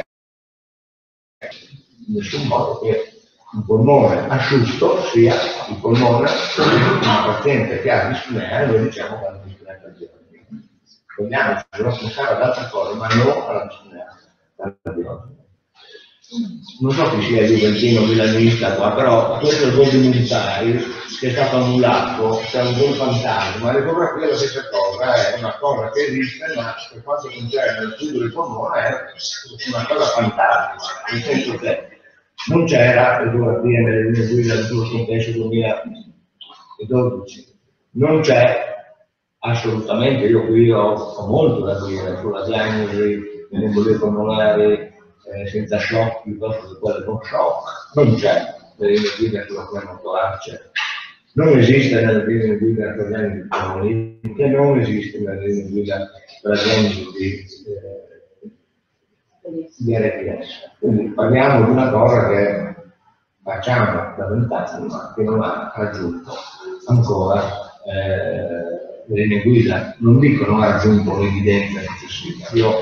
in nessun modo che un polmone asciutto sia il polmone di una paziente che ha dispnea, e noi diciamo che ha una dispnea cardiogena. Vogliamo pensare ad altre cose, ma non alla dispnea cardiogena. Non so chi sia juventino milanista qua, però questo è il gol di Militari che è stato annullato, c'è un gol fantasma, l'ecografia è la stessa cosa, è una cosa che esiste, ma per quanto concerne lo studio del polmone è una cosa fantastica, nel senso che non c'era l'ecografia nelle linee guida del suo scompenso duemiladodici, non c'è assolutamente, io qui ho, ho molto da dire sulla diagnosi delle embolie polmonari eh, senza shock piuttosto che quelle con shock, non c'è nelle linee guida sulla pneumotorace, non esiste nelle linee guida per la diagnosi di polmonite, non esiste nelle linee guida per la diagnosi di eh, di R P S. Quindi parliamo di una cosa che facciamo da vent'anni ma che non ha raggiunto ancora eh, le linee guida, non dico non ha raggiunto l'evidenza necessaria. Io lo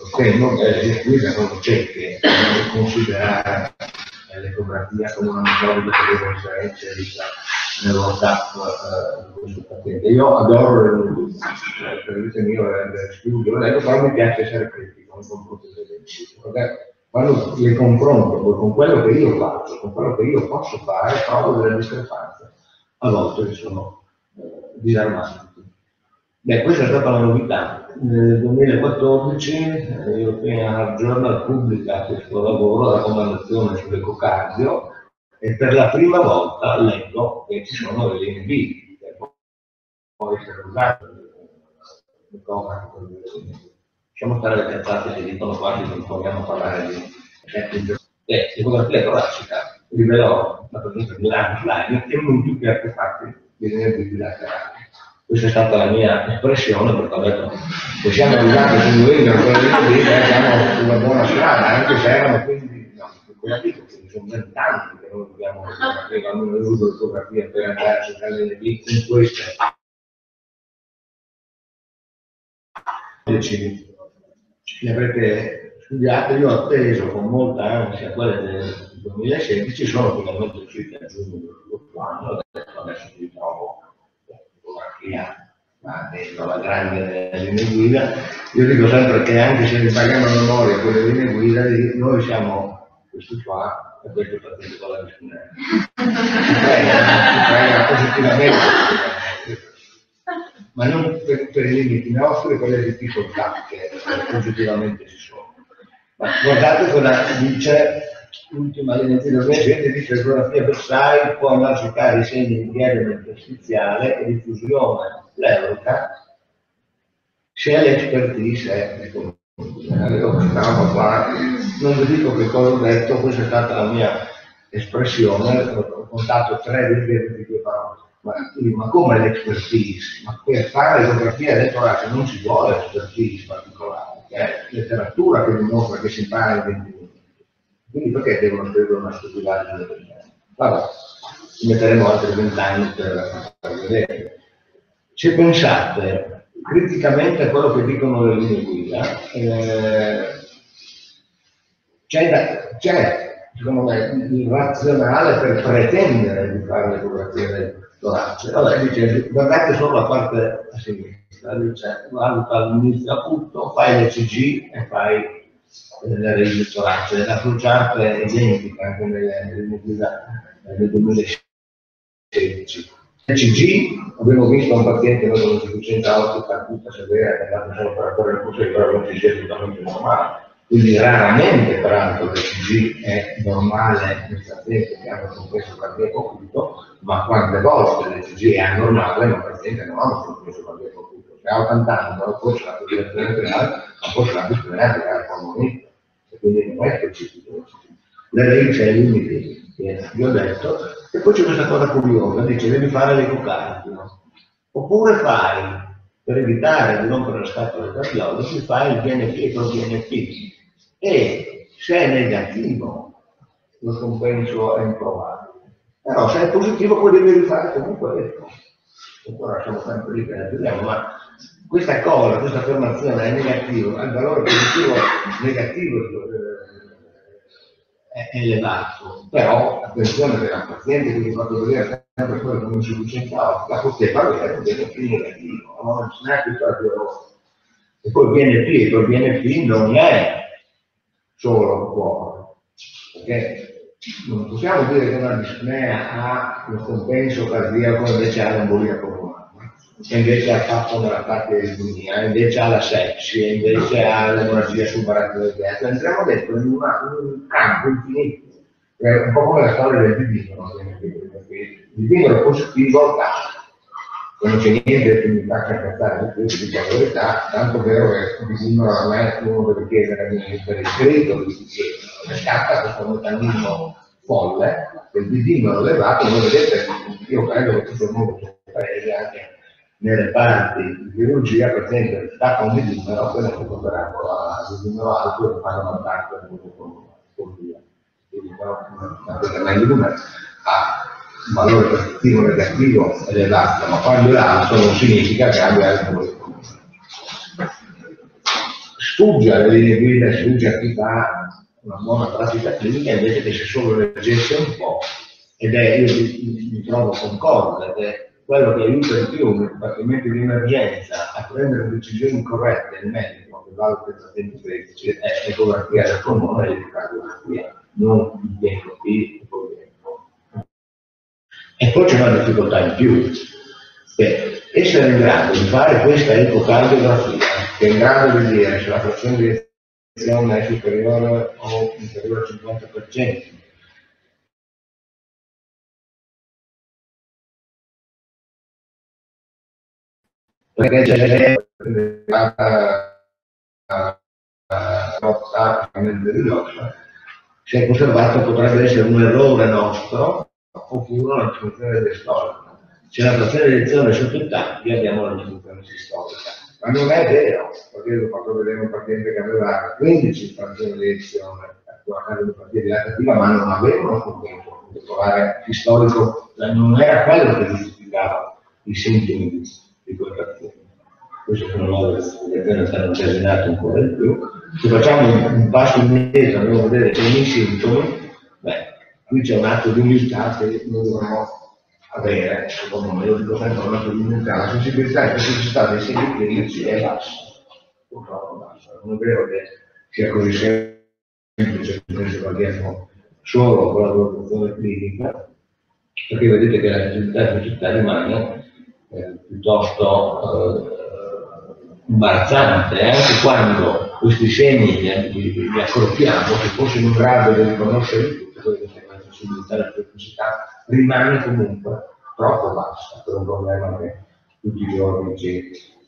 sostengo che le linee guida sono cieche nel considerare l'ecografia come una metodica che deve essere inserita nello staff uh, di questo paziente. Io adoro le linee guida, per vita mia le studio, però mi piace essere critico nei confronti delle linee guida, perché quando le confronto con quello che io faccio, con quello che io posso fare, trovo delle discrepanze, a volte sono eh, disarmanti. Beh, questa è stata una novità. Nel duemilaquattordici eh, European Heart Journal pubblica questo lavoro, la raccomandazione sull'ecocardio, e per la prima volta leggo che ci sono le linee B, che può essere usate l'ecografo. Lasciamo stare le cazzate che dicono quasi non vogliamo parlare di eh, l'ecografia toracica rivelò la presenza di lami slime e non più che artefatti di linee bilaterali. Questa è stata la mia espressione, perché ho detto che siamo arrivati su New England con le linee guida, siamo su una buona strada, anche se erano quindi, no, quella piccola, quindi sono vent'anni che noi dobbiamo fotografia, non uso le fotografie per andare a cercare le linee B in queste. Le avrete studiate, io ho atteso con molta ansia quelle del duemilasedici, sono finalmente uscite a giugno dello anno, adesso vi trovo fotografia, ma dentro la grande linee guida. Io dico sempre che anche se impariamo a memoria quelle linee guida, noi siamo questi qua e questo partito con la disciplina. Si prega positivamente, ma non per, per i limiti nostri e per le difficoltà che positivamente ci sono. Ma guardate cosa dice l'ultima linea di duemilasette, dice che l'ecografia Bedside può andare a cercare i segni di diedema interstiziale e diffusione pleurica se l'expertise è io qua, non vi dico che cosa ho detto, questa è stata la mia espressione, ho contato tre righe di due parole. Ma, ma come l'expertise? Ma per fare l'ecografia del torace non si vuole l'expertise particolare, è letteratura che dimostra che si impara in venti minuti. Quindi perché devono scrivere una stupidaggine del genere? Vabbè, ci metteremo altri vent'anni per, per vedere. Se pensate criticamente a quello che dicono le linee guida, eh, c'è, secondo me, il razionale per pretendere di fare l'ecografia del torace. Allora dice, guardate solo la parte a sinistra, dice, valuta all'inizio appunto, fai l'E C G e fai eh, le resi del torace. La flowchart è identica anche nelle linee guida del duemilasedici. L'E C G, abbiamo visto un paziente con un'insufficienza ottica acuta severa che è andato solo per correre il polso, però non si sia assolutamente normale. Quindi raramente, peraltro, l'E C G è normale nel paziente che hanno un compresso cardiaco acuto, ma quante volte l'E C G è anormale nel paziente che non ha un compresso cardiaco acuto. Se ha ottanta anni, non forse la fibrillazione atriale, ma forse la fibrillazione atriale è polmonite, e quindi non è specifico. Le radici ai limiti che vi ho detto, e poi c'è questa cosa curiosa, dice devi fare l'ecocardio, oppure fai, per evitare di rompere la scatola del cardiologo, fai il V N P e il V N P. E se è negativo lo scompenso è improbabile, però se è positivo poi devi rifare comunque questo. Ancora siamo sempre lì che ne vediamo, ma questa cosa, questa affermazione è negativa, il valore positivo negativo è elevato, però attenzione che la paziente che vi fatto vedere sempre quello con insufficienza ottica poteva avere un V N P negativo, non è più stato. E poi il V N P, e poi il V N P non è solo il cuore, perché non possiamo dire che una dispnea ha un compenso cardiaco invece ha l'embolia polmonare, che invece ha fatto nella parte di iponia, invece ha la sepsi, invece ha l'emorragia subarativa del gas. Entriamo dentro in, una, in un campo infinito, è un po' come la storia del bidino, il bidino è positivo al caso. Non c'è niente che mi faccia incazzare, io ti dico la verità, tanto vero che il bidino non è uno deve chiedere per iscritto, che scatta questo meccanismo folle, che il bidino elevato, voi vedete, io credo che tutto il mondo sia paese anche nelle parti di chirurgia, per esempio, sta con il bidino, poi non si operato al bidino alto e fanno una parte con via. Quindi il bidino ha un valore positivo negativo elevato, ma quando è alto non significa che abbia il valore. sfugge alle linee guida, sfugge a chi fa una buona pratica clinica, invece che se solo leggesse un po', ed è, io mi, mi trovo concorde, ed è quello che aiuta di più nei dipartimenti di emergenza a prendere decisioni corrette, il medico che valuta i pazienti critici, è l'ecografia del polmone e l'ecocardiografia, non il D F P. E poi c'è una difficoltà in più, che essere in grado di fare questa ecocardiografia, che è in grado di dire se la frazione di eiezione è superiore o inferiore al cinquanta per cento, perché c'è la si è conservato, potrebbe essere un errore nostro oppure una disfunzione storica. Se la frazione di eiezione è sotto il tanti abbiamo una disfunzione storica, ma non è vero, perché io ho fatto vedere un paziente che aveva quindici frazioni di eiezione a cardiopatia dilatativa, ma non aveva uno strumento molecolare storico, non era quello che giustificava i sintomi di, di quel paziente. Questo sono nuove investigazioni che stanno incasinate ancora di più. Se facciamo un passo indietro, andiamo a vedere i sintomi, beh, qui c'è un atto di umiltà che noi dovremmo avere, secondo me, io dico sempre un atto di umiltà, la sensibilità e la tossicità dei segni clinici è bassa, purtroppo bassa. Non è vero che sia così semplice che noi guardiamo solo con la valutazione clinica, perché vedete che la sensibilità e la tossicità rimane eh, piuttosto eh, imbarazzante, anche quando questi segni li, li, li accorpiamo, se fossimo in grado di riconoscere tutte quelle che sono la sensibilità e la tossicità, rimane comunque troppo bassa per un problema che tutti i giorni ci,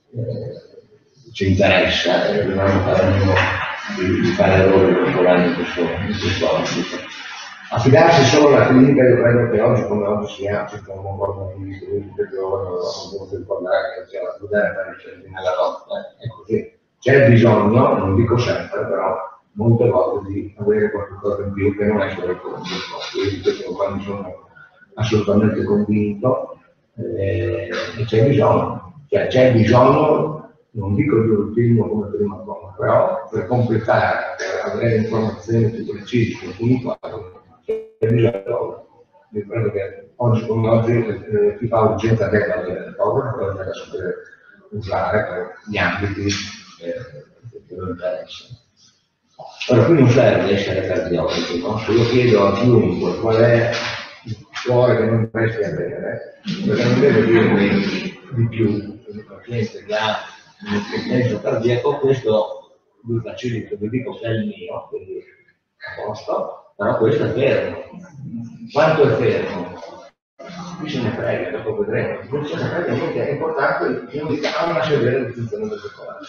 eh, ci interessa e dobbiamo fare a meno di, di fare errori particolari in questo ambito. Affidarsi solo alla clinica, io credo che oggi come oggi si ha, ci sono un po' di istituti che giovani, non posso ricordare che c'è la studente per i centri nella lotta, è così. C'è bisogno, non dico sempre, però molte volte di avere qualcosa in più che non è solo il conto. Quindi questo qua mi sono assolutamente convinto eh, e c'è bisogno, cioè c'è bisogno, non dico di rutinio come prima cosa, però per completare, per avere informazioni più precise, alcuni quadri, c'è bisogno. Io credo che oggi come oggi eh, chi fa urgenza deve avere le cose, però deve sapere usare per gli ambiti eh, che lo interessano. Allora, qui non serve essere cardiologi, no? Se io chiedo a chiunque qual è il cuore che non dovresti avere, perché non deve dirmi di più, il paziente che ha un effetto cardiaco, questo vi facilito, vi dico che è il mio, quindi a posto, però questo è fermo. Quanto è fermo? Qui se ne frega, dopo vedremo. Non se ne frega niente, è importante che uno dica ha una severa disfunzione ventricolare.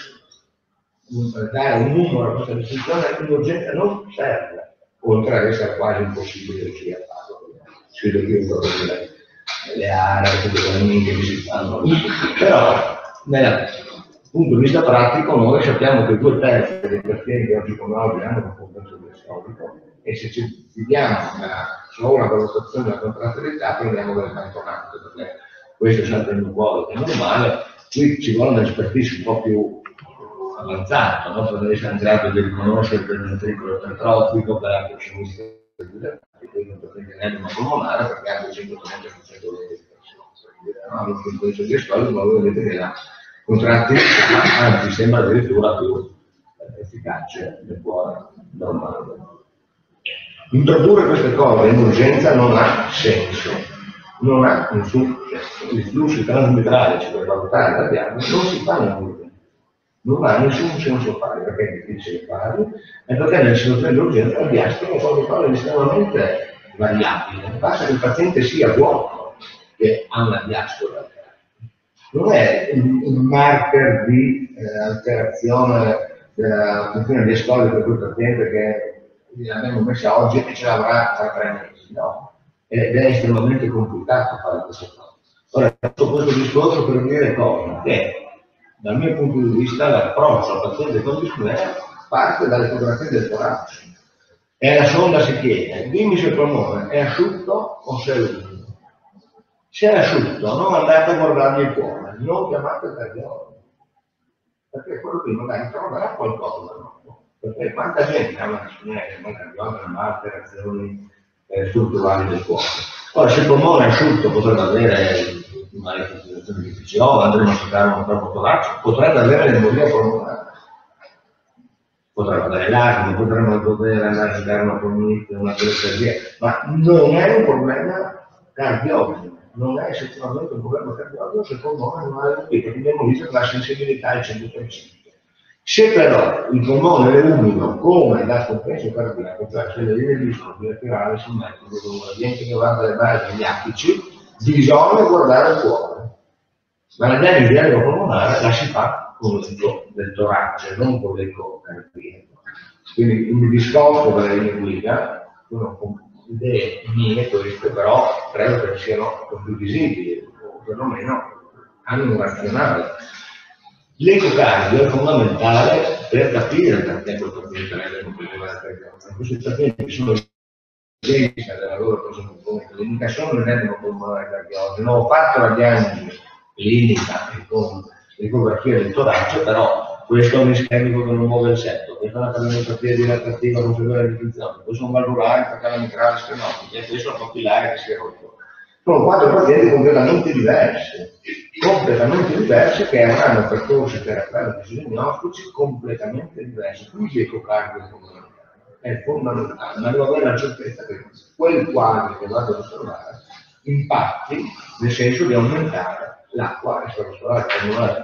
Dare un numero a questa distinzione in urgenza non serve, oltre ad essere quasi impossibile riuscire a farlo. Si vede più le, le aree, tutte le mine che si fanno. Però, dal punto di vista pratico, noi sappiamo che due terzi dei pazienti oggi come oggi hanno un compenso storico e se ci fidiamo solo una valutazione della contrattilità prendiamo delle cantonate, perché questo è sempre in cuore, è normale, qui ci vuole un'espertise un po' più avanzato, no? Per essere in grado di riconoscere il ventricolo ipertrofico, per la prossimità quindi non potete neanche una polmonare perché ha duecentotrenta per cento di no? Un compenso diastolico, ma voi vedete che la contrattilità anzi sembra addirittura più efficace del cuore normale. Introdurre queste cose in urgenza non ha senso, non ha nessun senso. I flussi trasmitralici per valutare la diagnosi non si fanno in urgenza. Non ha nessun senso fare, perché è difficile farli, e perché nelle situazioni di urgenza il diastolo è una cosa estremamente variabile. Basta che il paziente sia vuoto che ha una diastola. Non è un marker di eh, alterazione della funzione diastolica per quel paziente che l'abbiamo messa oggi e ce l'avrà tra tre mesi, no? Ed è estremamente complicato fare queste cose. Ora, faccio questo discorso per dire cosa? Che dal mio punto di vista l'approccio al paziente con dispnea parte dall'ecografia del torace e la sonda si chiede, dimmi se il polmone è asciutto o se è umido. Se è asciutto non andate a guardargli il cuore, non chiamate il cardiologo. perché quello lì magari troverà qualcosa, no? Perché quanta gente ha una disciplina cardiologica, ma alterazioni eh, strutturali del cuore. Ora, se il polmone è asciutto potrebbe avere una ricostituzione di P C O, andremo a cercare un corpo toracico, potrebbe avere l'embolia polmonare, potrebbe avere l'acne, potremmo poter andare a cercare una polmonite, una colostosia, ma non è un problema cardiologico, non è effettivamente un problema cardiologico se il polmone non ha l'embolia, quindi abbiamo visto la sensibilità al cento per cento. Se però il polmone è umido come da scompenso cardiaco, cioè se le linee di sono bilaterali si mettono con un gradiente che va dalle basi agli apici, bisogna guardare il cuore. Ma la diagnosi polmonare la si fa con l'eco del torace, non con l'eco cardiaco. Quindi il discorso delle linee guida sono idee mie queste, però credo che siano condivisibili, o perlomeno hanno un razionale. L'ecocardio è fondamentale per capire perché questo paziente rende un problema della cardiologia. Questi pazienti sono identici della loro presentazione clinica, sono rendono polmonare cardiologico. Non ho fatto la diagnosi clinica con l'ecografia del torace, però questo è un ischemico che non muove il setto, questa è una cardiomiopatia dilatativa con severa restrizione, questo è un valvulare perché ha la mitrale stenotica, e questo è un papillare che si è rotto. Sono quattro pazienti completamente diversi, completamente diversi che avranno percorsi terapeutici diagnostici completamente diversi. Quindi l'ecocardio è fondamentale, è fondamentale, ma devo avere la certezza che quel quadro che vado ad osservare impatti nel senso di aumentare l'acqua extravascolare polmonare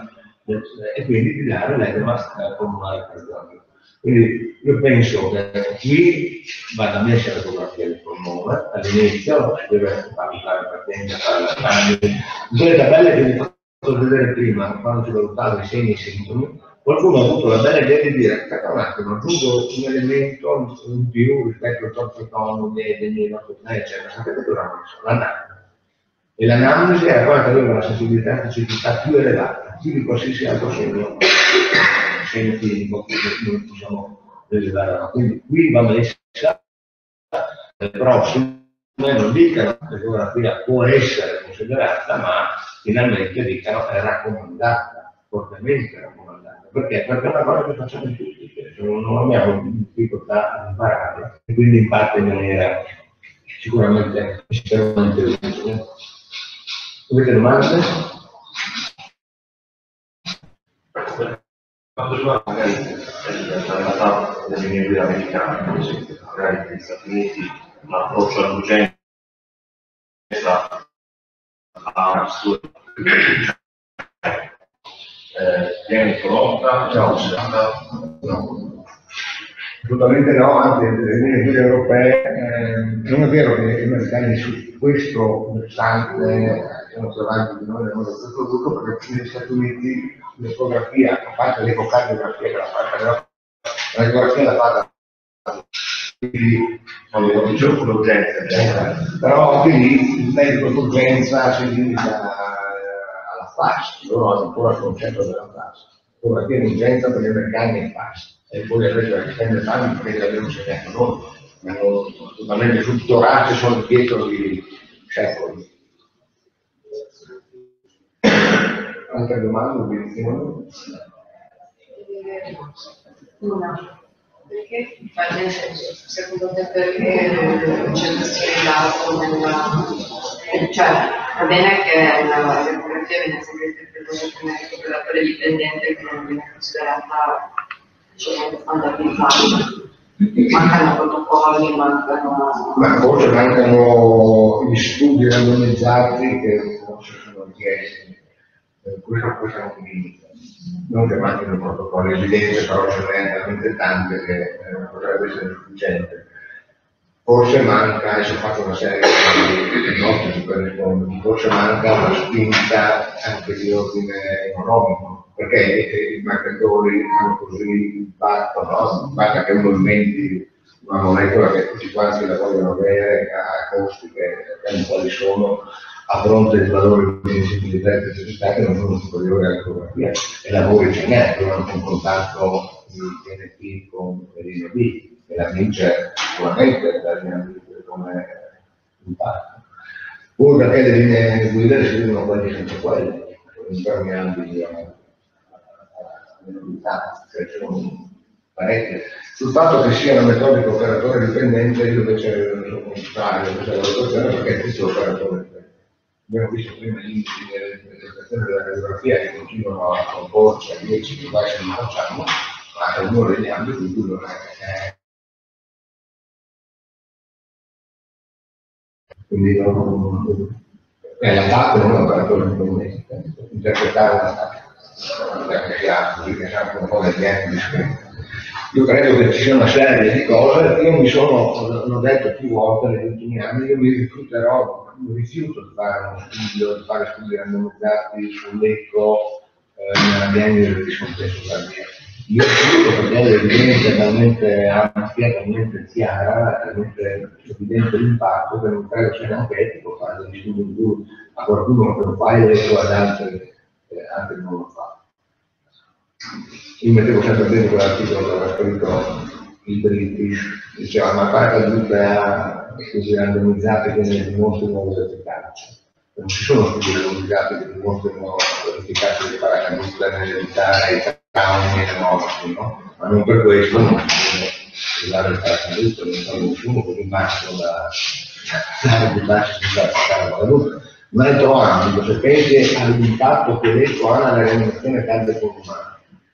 e quindi di dare l'edema polmonare cardiologico. Quindi io penso che qui vada messa l'ecografia del polmone, all'inizio si deve valutare il paziente, fare la diagnosi. In quelle tabelle che vi ho fatto vedere prima, quando si valutava i segni e i sintomi, qualcuno ha avuto la bella idea di dire, aspetta un attimo, aggiungo un elemento in più rispetto al tortotono, degli eccetera. Sapete cosa hanno messo? L'anamnesi. E l'anamnesi era quella che aveva la sensibilità e specificità più elevata, più di qualsiasi altro segno, segno clinico che noi possiamo rilevare. Quindi qui va messa le prossime, non dicano che l'ecografia può essere considerata, ma finalmente dicano è raccomandata, fortemente raccomandata. Perché? Perché è una cosa che facciamo tutti, non abbiamo difficoltà ad imparare e quindi imparte in maniera sicuramente estremamente utile. Avete domande? Quando riguarda magari la delle linee guida americane, per esempio, magari negli Stati Uniti un approccio all'urgenza ha una struttura viene pronta, già osservata, no. Assolutamente no, anzi le linee guida europee, eh, non è vero che gli americani su questo versante sono più avanti di noi nel mondo del prodotto, perché negli Stati Uniti l'ecografia, a parte l'ecocardiografia che la fa, l'ecografia la fa quindi quando dicevo l'urgenza, però anche lì il medico d'urgenza si limita alla flash, loro hanno ancora il concetto della flash, ora che l'urgenza per gli americani è flash, e poi adesso la difende tanto perché l'abbiamo insegnato noi, ma hanno totalmente sul torace, sono dietro di secoli. Altre domande, obiezioni? Una. Perché, ma nel senso, secondo te perché c'è questo rilascio nella... cioè, va bene che la l'ecografia viene sempre interpretata come ecografiatore dipendente che non viene considerata diciamo, standardizzata. Mancano protocolli, mancano... Ma forse mancano gli studi randomizzati che forse sono richiesti. Questo poi siamo convinti. Non che mancano protocolli, evidenze, però ce n'è talmente tante che eh, potrebbe essere sufficiente. Forse manca, e si è fatto una serie di note su quelle rispondi, forse manca una spinta anche di ordine economico, perché i marcatori hanno così impatto, no? Basta che uno inventi una molecola che tutti quanti la vogliono avere a costi che sappiamo quali sono, a fronte dei valori di sensibilità e specificità che non sono superiori all'ecografia, e lavori ce n'è, durante un contatto di N P con l'I N B, e la vince sicuramente la linea B come impatto. Poi perché le linee guida si vedono quelli senza quelli, sono impermeabili novità, cioè sono parecchie. Sul fatto che sia una metodica operatore dipendente, io invece sono contrario a questa valutazione perché è tutto operatore dipendente. Abbiamo visto prima gli indici dell'interpretazione della radiografia che continuano a comporsi a dieci che poi se non facciamo, ma è uno degli ambiti in cui non è. Quindi non, è l'attacco non è un operatore dipendente, interpretare un attacco, perché ha sempre un po' degli enti discreti. Io credo che ci sia una serie di cose, io mi sono, l'ho detto più volte negli ultimi anni, io mi rifiuterò, mi rifiuto di fare uno studio, di fare studi randomizzati sull'eco eh, nella diagnosi del discompenso cardiaco. Io studio perché è l'evidenza talmente ampia, talmente chiara, talmente evidente l'impatto che non credo sia neanche etico fare degli studi in cui a qualcuno che lo fa l'eco ad altri, eh, altri non lo fa. Io mettevo sempre dentro quell'articolo che aveva scritto il British, diceva ma fare tutte a studi randomizzati che ne dimostrino l'efficacia. Non ci sono studi randomizzati che dimostrino l'efficacia di paracadute nell'evitare i traumi e le morti, no? Ma non per questo non si può usare il paracadute, non fa nessuno così massimo da buttarsi senza attaccare la paracadute. Un altro ambito, se pensi all'impatto che l'eco ha nella rianimazione cardiopolmonare.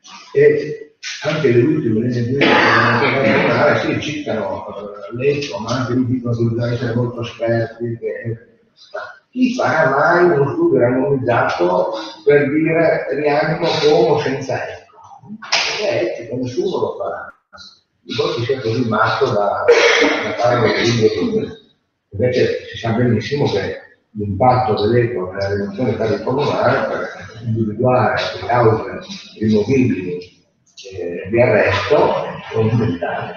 E anche le ultime linee guida internazionali si citano uh, l'eco, ma anche dicono che bisogna essere molto esperti. Che... Chi farà mai uno studio randomizzato per dire rianimo con o senza eco? È etico, nessuno lo farà. Poi ci sia così matto da, da fare uno studio. Invece si sa benissimo che l'impatto dell'eco nella riduzione cardiopolmonare per individuare le cause rimovibili eh, di arresto è fondamentale.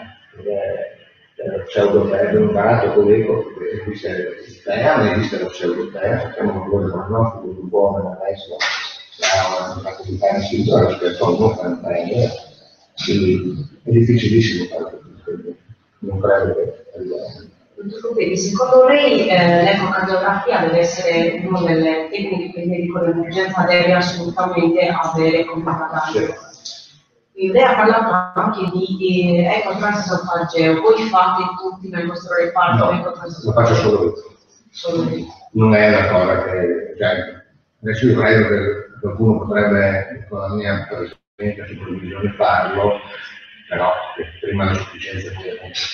Lo pseudotera, abbiamo imparato con l'eco che esiste l'ecotea, ma esiste lo pseudotera, facciamo un po' di pronostico di buono adesso ha una capacità in sito rispetto a uno che non prende, quindi è difficilissimo fare questo, non credo che arriviamo. Quindi, secondo lei eh, l'ecocardiografia deve essere una delle tecniche che medico d'emergenza deve assolutamente avere come bagaglio. Lei ha parlato anche di eh, ecotransesofageo, voi fate tutti nel vostro reparto no, ecotransesofageo? Lo faccio solo io. Solo io. Non è una cosa che, cioè, adesso io credo che qualcuno potrebbe con la mia precedente supervisione farlo, però prima la sufficienza di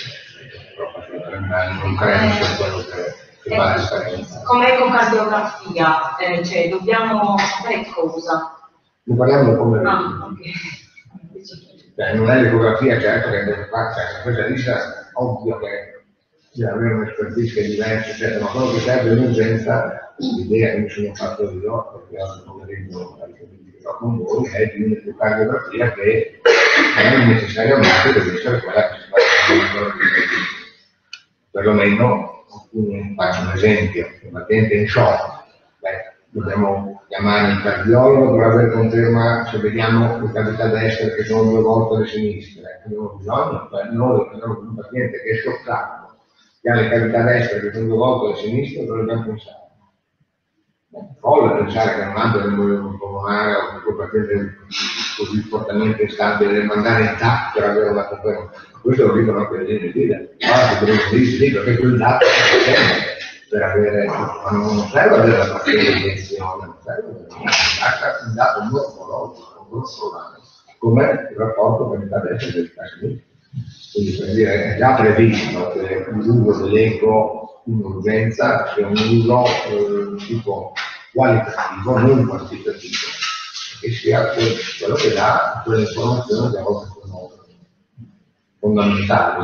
non credo sia quello che, che fa la differenza. Come ecocardiografia, eh, cioè dobbiamo sapere cosa? Ne parliamo come ah, okay. Cioè, non è l'ecografia certo che deve fare, cioè, questa lista ovvio che deve avere un'espertise che è diversa, eccetera, ma quello che serve in urgenza, l'idea che mi sono fatto io, perché oggi pomeriggio la con voi, è di un'ecocardiografia che non necessariamente deve essere quella che si fa con perlomeno, faccio un esempio, un paziente in shock, beh, dobbiamo chiamare il cardiologo, dovrà avere conferma se vediamo le cavità destre che sono due volte le sinistre, abbiamo bisogno, cioè noi abbiamo un paziente che è scioccato, che ha le cavità destre che sono due volte le sinistre, cosa dobbiamo pensare? È folle pensare che non abbia l'embolismo polmonare o che quel paziente così fortemente instabile deve mandare in T A C per avere una conferma. Questo lo dicono anche le linee guida. Ah, sì, perché quel dato è per avere, ma non serve avere la frazione di iniezione, non serve avere un dato morfologico, grossolano, come il rapporto con il destra del caso. Quindi per dire, è già previsto che l'uso dell'eco in urgenza sia un uso eh, tipo qualitativo, non quantitativo, che sia quello che dà quelle informazioni che a volte sono fondamentali.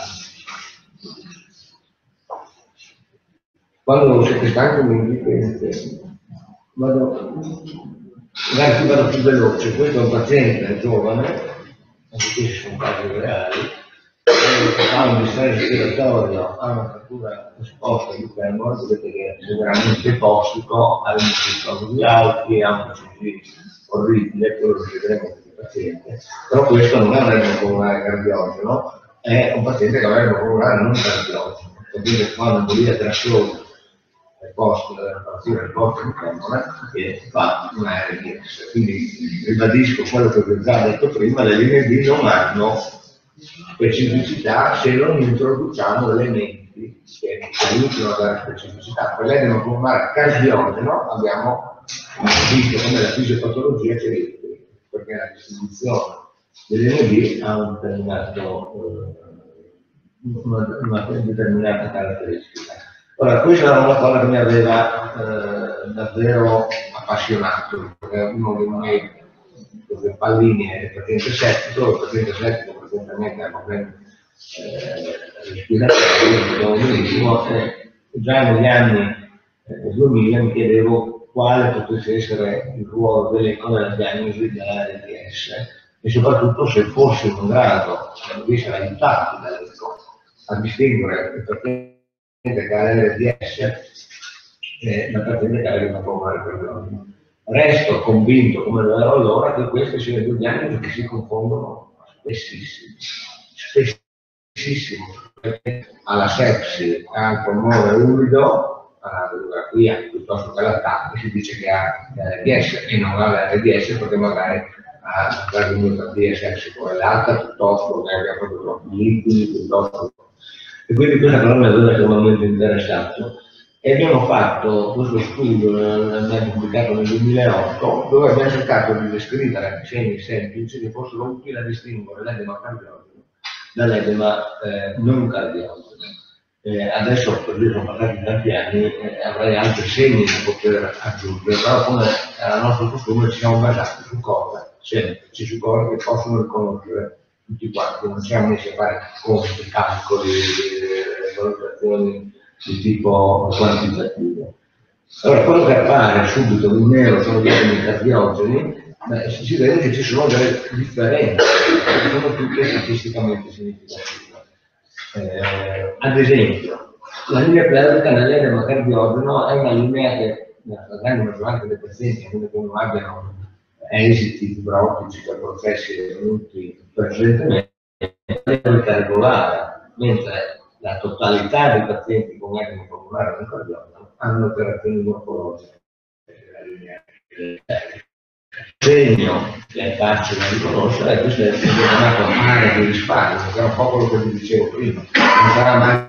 Quando siete stanchi mi dite, vado, magari vado più veloce, questo è un paziente giovane, anche qui ci sono casi reali, ha un distress respiratorio, ha una frattura esposta di femore, vedete che è veramente tossico, ha dei muscoli alti, ha una C G orribile, quello che vedremo con il paziente, però questo non è un edema polmonare cardiogeno, è un paziente che ha un edema polmonare non cardiogeno, vuol dire che fa un'embolia traslosa, post operazione post incomona che fa una R D S. Quindi ribadisco quello che vi ho già detto prima: le linee D non hanno specificità se non introduciamo elementi che aiutino a dare specificità. Per lei devono formare cardiogeno, abbiamo visto come la fisiopatologia che rischia, perché la distribuzione delle N D ha un determinato, eh, una, una determinata caratteristica. Ora, questa era una cosa che mi aveva eh, davvero appassionato, perché uno dei miei pallini è il paziente settico, il paziente settico frequentemente ha problemi eh, respiratori, benissimo, e già negli anni eh, duemila mi chiedevo quale potesse essere il ruolo dell'eco nella diagnosi della R D S e soprattutto se fossimo in grado di essere aiutati dall'eco a distinguere il paziente che ha l'R D S e la paziente che aveva una polmonare periodo. Resto convinto, come lo ero allora, che queste siano due diagnosi che si confondono spessissimo, spessissimo, perché alla sepsi, al polmone umido, alla radiografia piuttosto che alla T A C, si dice che ha l'R D S e non ha l'R D S perché magari ha la radioterapia sepsi correlata, piuttosto che abbia proprio troppi liquidi, piuttosto. E quindi questa cosa mi aveva estremamente interessato. E abbiamo fatto questo studio, l'abbiamo pubblicato nel duemilaotto, dove abbiamo cercato di descrivere segni semplici che fossero utili a distinguere l'edema cardiogeno dall'edema eh, non cardiogeno. Eh, adesso, per dire, sono passati tanti anni, eh, avrei altri segni da poter aggiungere, però come era il nostro costume ci siamo basati su cose semplici, su cose che possono riconoscere tutti quanti, non siamo messi a fare conti, calcoli, valutazioni di tipo quantitativo. Allora, quello che appare subito in nero sono gli edemi cardiogeni, beh, si vede che ci sono delle differenze, che sono tutte statisticamente significative. Eh, ad esempio, la linea pelvica nell'edema cardiogeno è una linea che la grande maggioranza dei pazienti, che non abbiano esiti fibrotici per processi avvenuti precedentemente, è regolare, mentre la totalità dei pazienti con edema polmonare non cardiogeno hanno operazioni morfologiche. Il segno che è facile da riconoscere è questo, è chiamato area di risparmio, che è un po' quello che vi dicevo prima, non sarà mai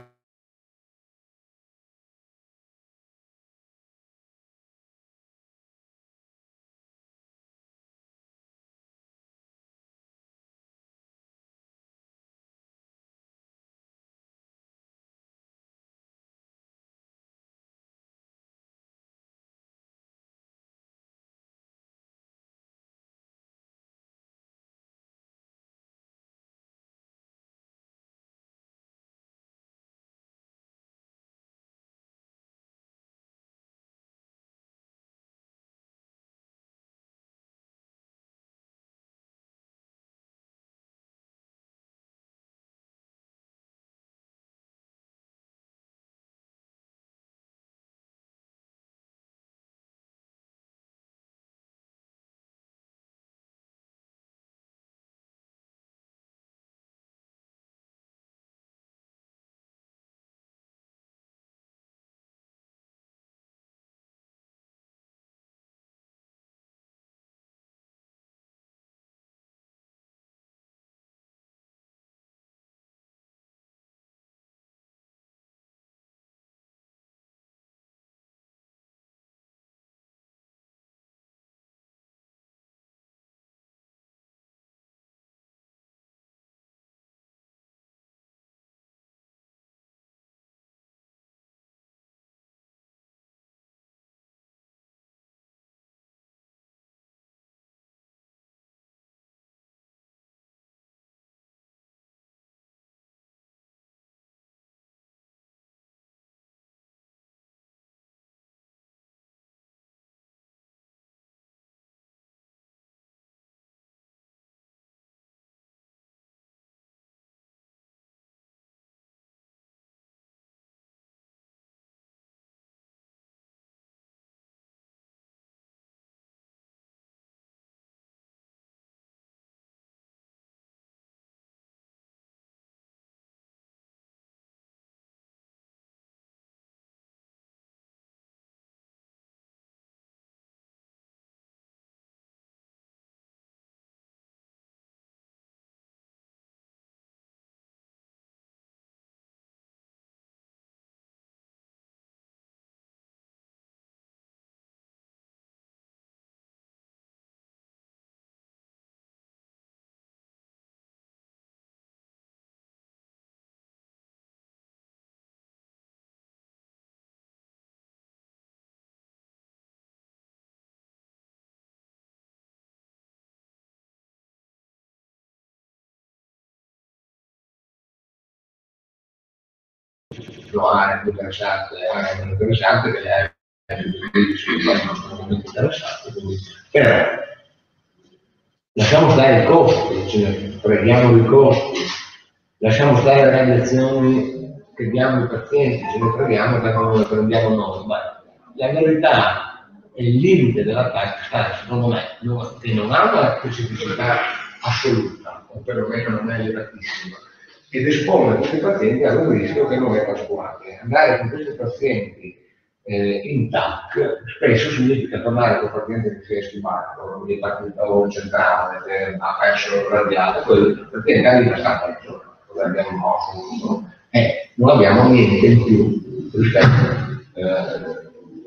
sono aree più interessanti, aree meno interessanti, che le aree più sono molto interessanti. Quindi, però, lasciamo stare i costi, cioè, preghiamo i costi, lasciamo stare le radiazioni che diamo ai pazienti, ce ne preghiamo che non le prendiamo noi, ma la verità è il limite dell'attacco sta, secondo me, che non ha una specificità assoluta, o perlomeno non è elevatissima, ed espone questi pazienti a un rischio che non è trascurabile. Andare con questi pazienti eh, in T A C spesso significa tornare con pazienti che si è stimato, che è partito o centrale, che ha perso il radiale, poi il paziente arriva sta peggio, dove abbiamo morto, e non abbiamo niente in più rispetto a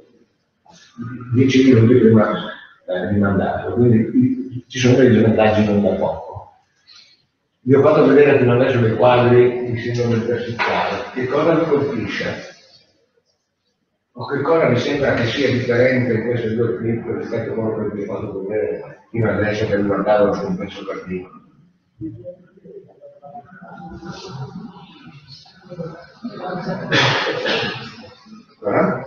dieci minuti prima eh, di mandarlo, quindi ci sono dei vantaggi non da poco. Vi ho fatto vedere fino adesso dei quadri di sindrome interstiziale. Che cosa vi colpisce? O che cosa vi sembra che sia differente in queste due clip rispetto a quello che vi ho fatto vedere fino adesso che riguardava lo scompenso cardiaco? Guarda?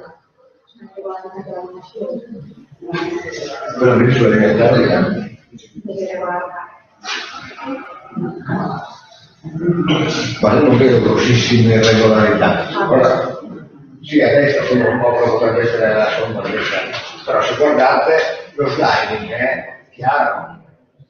Quello che dice l'elementare ma io non vedo grossissime irregolarità. Ora, sì, adesso sono un po' potrebbe essere la somma del tempo, però se guardate lo sliding è chiaro,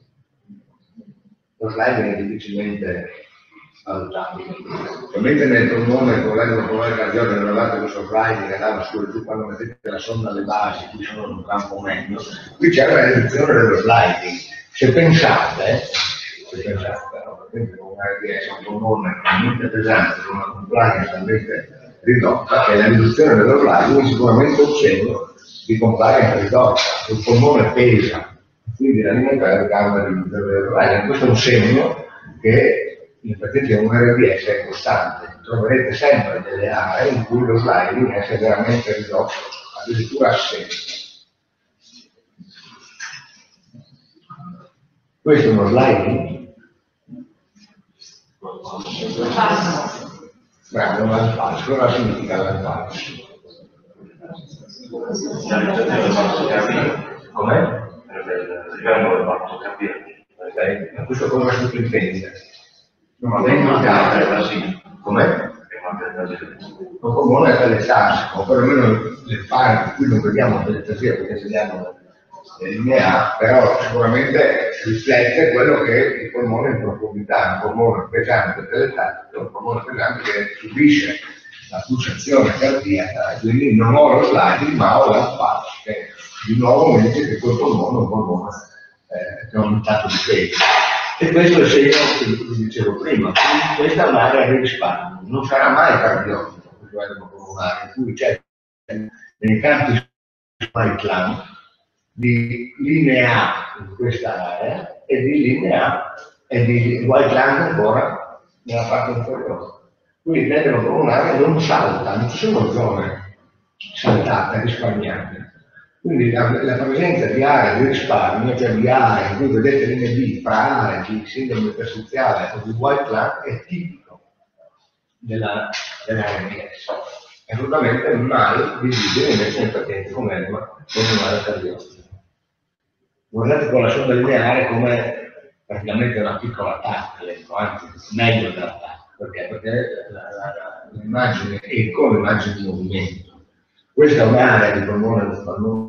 lo sliding è difficilmente valutabile. Ovviamente nel polmone, il collega del polmone cardiologico, non avevate questo sliding che andava su e giù quando mettete la sonda alle basi, qui sono in un campo meglio, qui c'è una riduzione dello sliding. Se pensate, se pensate, per esempio, un R D S, un polmone talmente pesante, con una compliance talmente ridotta, che la riduzione dello sliding è sicuramente un segno di compliance ridotta. Il polmone pesa, quindi la linea cardiaca ha una riduzione dello sliding. Questo è un segno che in pazienti con un R D S è costante. Troverete sempre delle aree in cui lo sliding è severamente ridotto, addirittura assente. Questo è uno sliding? Bravo, non è falso. Cosa significa non è falso? Com'è? Il livello del fatto capire. Ok, ma questo cosa si intende? Ma vengono a casa, sì. Com'è? Un polmone è telestasico, o perlomeno le parti, qui non vediamo telestasia perché se diamo le linee A, però sicuramente riflette quello che è il polmone in profondità, un polmone pesante telestasico, un polmone pesante che subisce la pulsazione cardiaca, quindi non ho lo sliding ma ho la spazio, che di nuovo mi dice che quel polmone è un polmone eh, che ha aumentato di peso. E questo è il segno che vi dicevo prima, questa è un'area di risparmio, non sarà mai cardiologico, questo è un polmonare, in cui c'è nei campi Whiteland di linea in questa area e di linea e di Whiteland ancora nella parte inferiore. Qui il tetano polmonare non salta, non ci sono zone saltate, risparmiate. Quindi la, la presenza di aree di risparmio, cioè di aree in cui vedete linee B fra aree di sindrome interstiziale o di Whiteland, è tipico della, dell'R D S. È assolutamente mal visibile invece nei pazienti con edema polmonare cardiologico. Guardate con la sonda lineare come praticamente una piccola tagliazione, anzi meglio della tagliazione, perché? Perché l'immagine è come immagine di movimento. Questa è un'area di polmone del polmone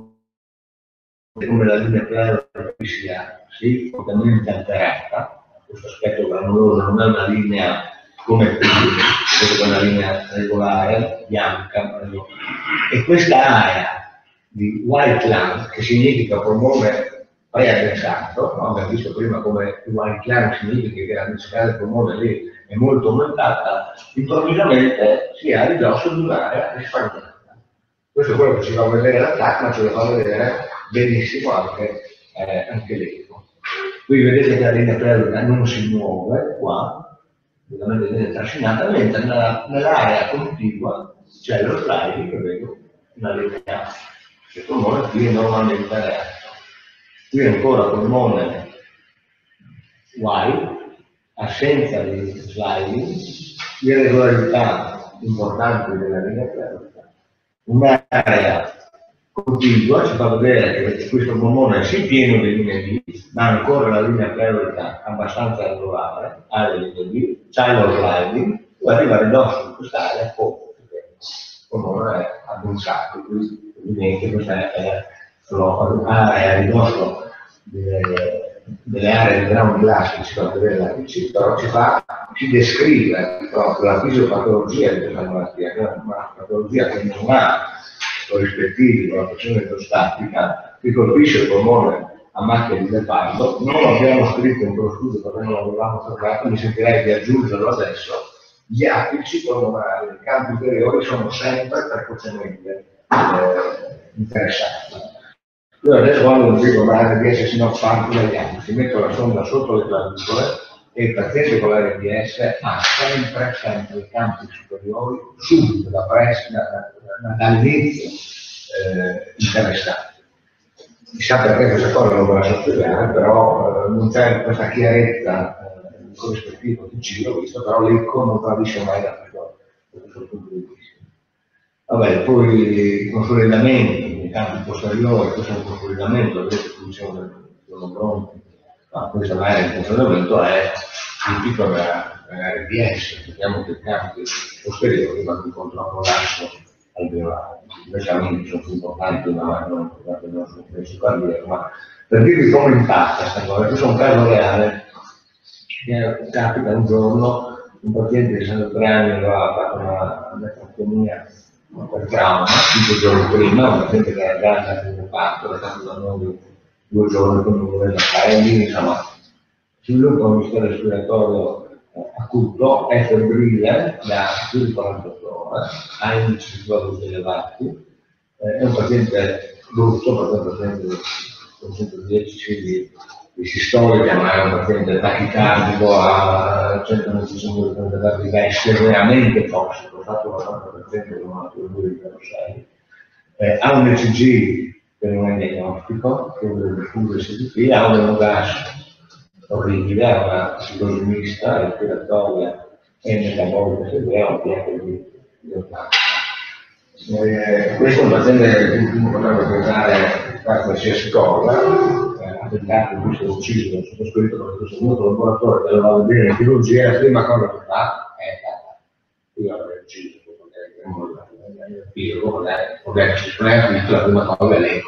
come la linea pleura sia sì, totalmente alterata, questo aspetto granuloso non è una linea come qui, questa è una linea regolare, bianca, e questa area di Whiteland, che significa polmone preaddensato, no? Abbiamo visto prima come Whiteland significa che la densità del polmone lì è molto aumentata, improvvisamente si è a ridosso di un'area risparmiata. Questo è quello che ci fa vedere la T A C, ma ce lo fa vedere benissimo anche, eh, anche l'eco. Qui vedete che la linea pleura non si muove qua, ovviamente viene trascinata, mentre nella, nell'area contigua c'è lo sliding che vedo una linea che il polmone qui è normalmente aperto. Qui ancora polmone Y, assenza di sliding, irregolarità importanti della linea pleurica. Un'area contigua ci fa vedere che questo polmone è pieno di linee B, ma ancora la linea pleurica abbastanza regolare, ha le linee B, c'è lo sliding, può arrivare addosso in quest'area poco, perché il polmone è abbronzato, quindi evidente questa è l'area a ridosso delle, delle aree di ground glass che ci fa vedere la P C, però ci fa, ci descrive proprio la fisiopatologia di questa malattia, che è una patologia che non ha corrispettivi con la pressione idrostatica, che colpisce il polmone a macchia di leopardo. Non lo abbiamo scritto in quello studio perché non l'avevamo trovato, mi sentirei di aggiungerlo adesso. Gli apici polmonari dei campi inferiori sono sempre precocemente eh, interessati. Io adesso quando non dico l'R D S sino a parto dagli apici, metto la sonda sotto le clavicole e il paziente con l'R D S ha sempre, sempre i campi superiori subito da presto, dall'inizio eh, interessati. Chissà perché questa cosa non ve la so spiegare, però eh, non c'è questa chiarezza eh, in corrispettivo di giro, visto, però l'ECO non tradisce mai da questo, da questo punto di vista. Vabbè, poi i consolidamenti nei campi posteriori, questo è un consolidamento, vedete qui sono pronti, ma questa magari il consolidamento è tipico dell'R D S, vediamo che i campi posteriori vanno incontro a un collasso alveolare. Specialmente sono più importanti, ma non ricordate il nostro penso cardiaco, ma per dirvi come impatta questa cosa, questo è un caso reale che capita un giorno, un paziente di sessantatré anni aveva fatto una nefroctomia per trauma, cinque giorni prima, un paziente che era già andato in reparto, era stato da noi due giorni con un livello fare, lì insomma sviluppa un disturbo respiratorio acuto, è febbrile da più di quarantotto ore, ha indici di valori elevati, eh, è un paziente brutto, perché è un paziente con centodieci di, di sistolica, ma è un paziente tachicardico, ha centoventicinque di veste, veramente tossico, è stato l'ottanta per cento di una due di sei, eh, ha un E C G che non è diagnostico, che è un diffuso S D P, ha un emogas orribile, è una psicosi mista, respiratoria e metabolica severa, un P H D di ottanta. Eh, questo è un paziente che potrebbe pensare a qualsiasi cosa, eh, ha tentato di essere ucciso dal sottoscritto perché questo è un collaboratore che lo va a vedere in chirurgia, la prima cosa che fa è stata, io l'avrei ucciso, perché si spreme, la prima cosa è l'eco.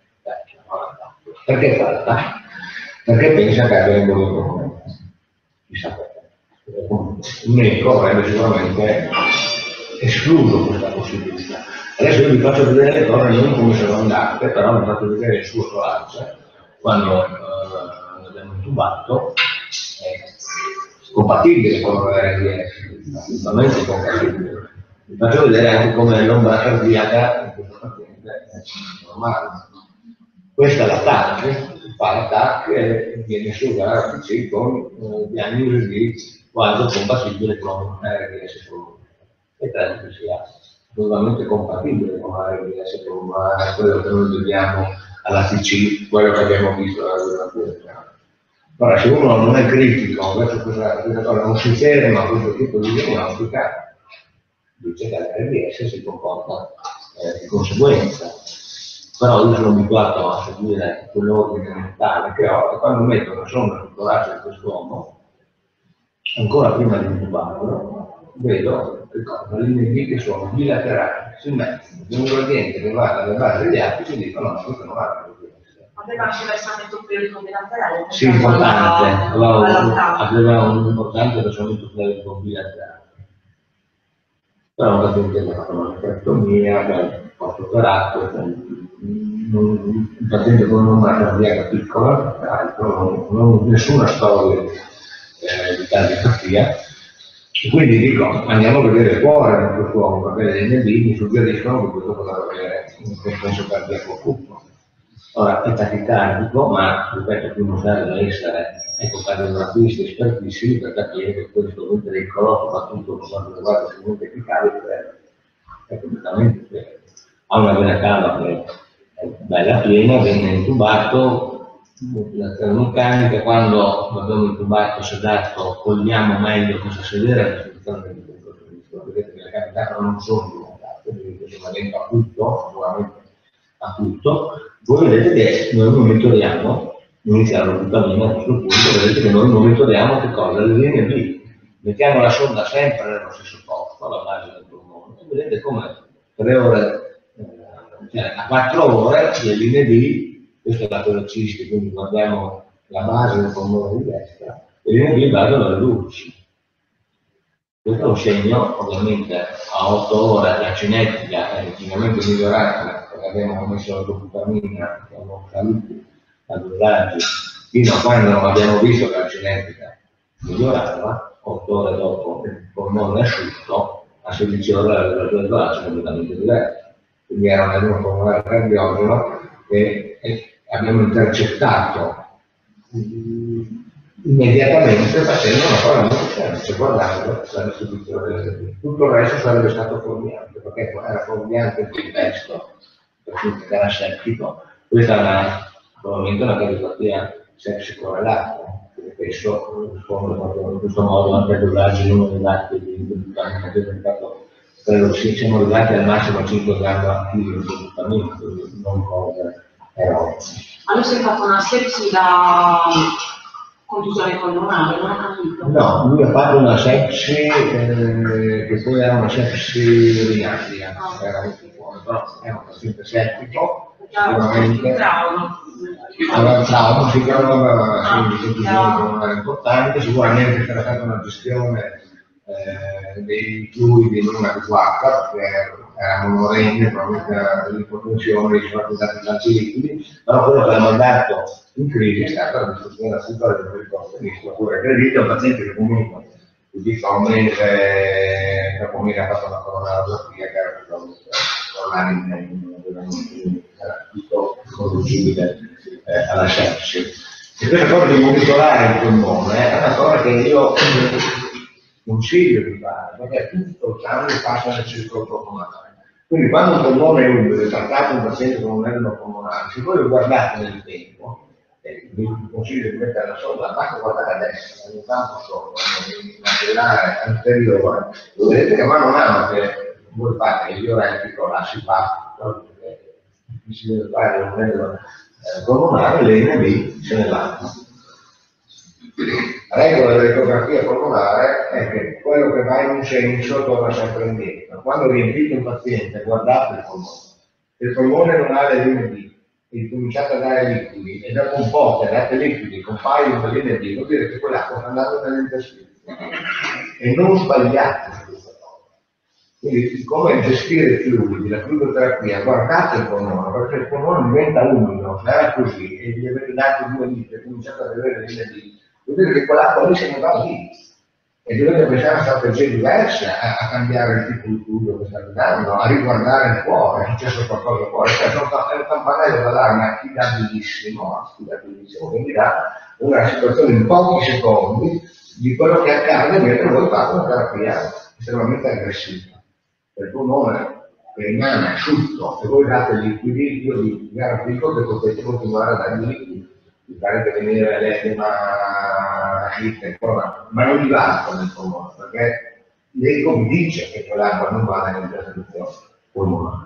Perché fa? Perché pensa che abbia voluto come chissà perché. Un eco avrebbe sicuramente escluso questa possibilità. Adesso io vi faccio vedere le cose non come sono andate, però vi faccio vedere il suo torace quando eh, l'abbiamo intubato, è compatibile con l'R D S, assolutamente compatibile. Vi faccio vedere anche come l'ombra cardiaca in questo paziente è normale. Questa è la T A C, fa la T A C e viene assunta la P C con eh, diagnosi di quanto compatibile con l'R D S polmonare. E credo che sia assolutamente compatibile con l'R D S polmonare, quello che noi vediamo alla P C, quello che abbiamo visto alla radiografia. Ora, se uno non è critico verso questa cosa, non si ferma a questo tipo di diagnostica, dice che l'R D S si comporta eh, di conseguenza. Però io sono abituato a seguire quell'ordine mentale che ho, e quando metto una sonda sul torace di quest'uomo, ancora prima di intubarlo, vedo che cosa, le linee B che sono bilaterali, simmetriche, di un gradiente che va dalle basi degli apici e dicono no, questo non va così. Aveva anche versamento periodico bilaterale? Sì, importante, aveva, aveva un importante versamento periodico bilaterale. Però un paziente che ha fatto una nefrectomia, che ha fatto operato, un paziente con una cardiaca piccola, tra l'altro non, non nessuna storia eh, di cardiopatia, e quindi dico andiamo a vedere il cuore di quest'uomo, perché le linee B mi suggeriscono che questo potrebbe avere un compenso cardiaco acuto. Ora è tachicardico, ma ripeto qui non serve essere ecocardiografisti espertissimi per capire che questo pericolo, soprattutto per quanto riguarda il segmento epicale, è completamente vero. Ha una vena cava che è bella piena, viene intubato, ventilazione meccanica, quando abbiamo intubato sedato cogliamo meglio questa severa restrizione del percorso, vedete che la cava realtà non sono diventato, quindi questo è un evento acuto, sicuramente acuto. Voi vedete che noi monitoriamo, inizia la vitamina a questo punto, vedete che noi monitoriamo che cosa? Le linee B. Mettiamo la sonda sempre nello stesso posto, alla base del polmone, e vedete come tre ore, eh, cioè a quattro ore le linee B, questa è la velocisti, quindi guardiamo la base del polmone di destra, le linee B vanno alle luci. Questo è un segno, ovviamente, a otto ore la cinetica è infinitamente migliorata, perché abbiamo messo la dopamina, abbiamo saliti a dosaggi, fino a quando non abbiamo visto che la cinetica migliorava, otto ore dopo il polmone asciutto, a sedici ore la temperatura del dosaggi è completamente diversa. Quindi era un edema polmonare cardiogeno che abbiamo intercettato immediatamente facendo una cosa molto semplice, guardando la distribuzione delle linee. Tutto il resto sarebbe stato fuorviante, perché era fuorviante il contesto, perché era settico. Questa è una, probabilmente una cardiopatia sepsi correlata, che spesso risponde proprio in questo modo anche ai dosaggi non elevati di glutamina, che è diventato, credo sì, siamo arrivati al massimo cinque grammi attivi di glutamina, quindi non cose eroiche. Allora si è fatto una sepsi da contusione polmonare, non ho capito? No, lui ha fatto una sepsi eh, che poi era una sepsi urinaria, oh. Era molto buono, però era un paziente settico, sicuramente aveva un trauma, si chiamava quindi contusione polmonare importante, sicuramente c'era stata una gestione eh, dei fluidi non adeguata, perché era monoregne, probabilmente l'ipotensione, ci sono stati tanti liquidi, però quello che l'ha mandato in crisi è stata la distruzione della struttura del pericolonismo, oppure credito, un paziente che comunque di fa un mese, dopo mi ha fatto una coronarografia che era tornare in era tutto riconducibile eh, alla sepsi. E questa cosa di monitorare il polmone è una cosa che io consiglio di fare, perché tutto il sangue passa nel circolo polmonare. Quindi quando un polmone è umido, trattate un paziente con un edema polmonare, se voi lo guardate nel tempo, eh, vi consiglio di mettere la sonda, basta guardare a destra, ogni tanto sopra, nell'anteriore anteriore, voi vedete che mano a mano che voi fate il diuretico, la si fa, perché si deve fare un edema eh, polmonare, le linee B se ne vanno. La regola dell'ecografia polmonare è che quello che va in un senso torna sempre indietro. Quando riempite un paziente, guardate il polmone. Se il polmone non ha le linee B e cominciate a dare liquidi e dopo un po' che date liquidi compaiono le linee B, vuol dire che quell'acqua sta andando nell'intestino. E non sbagliate su questa cosa. Quindi come gestire i fluidi, la fluidoterapia, guardate il polmone, perché il polmone diventa umido, se era così e gli avete dato due litri e cominciate a vedere le linee B, vuol dire che quell'acqua lì se ne va lì e dovete pensare a strategie diverse, a, a cambiare il tipo di fluido che state dando, a riguardare il cuore, è successo qualcosa al cuore, cioè è un campanello d'allarme affidabilissimo, affidabilissimo, quindi dà una situazione in pochi secondi di quello che accade mentre voi fate una terapia estremamente aggressiva. Per il polmone che rimane asciutto e voi date liquidi, io vi garantisco che potete continuare a dare liquidi. Mi pare che venire l'edema ma non gli basta nel polmone, perché l'eco mi dice che quell'acqua non va nell'interdizione polmonare.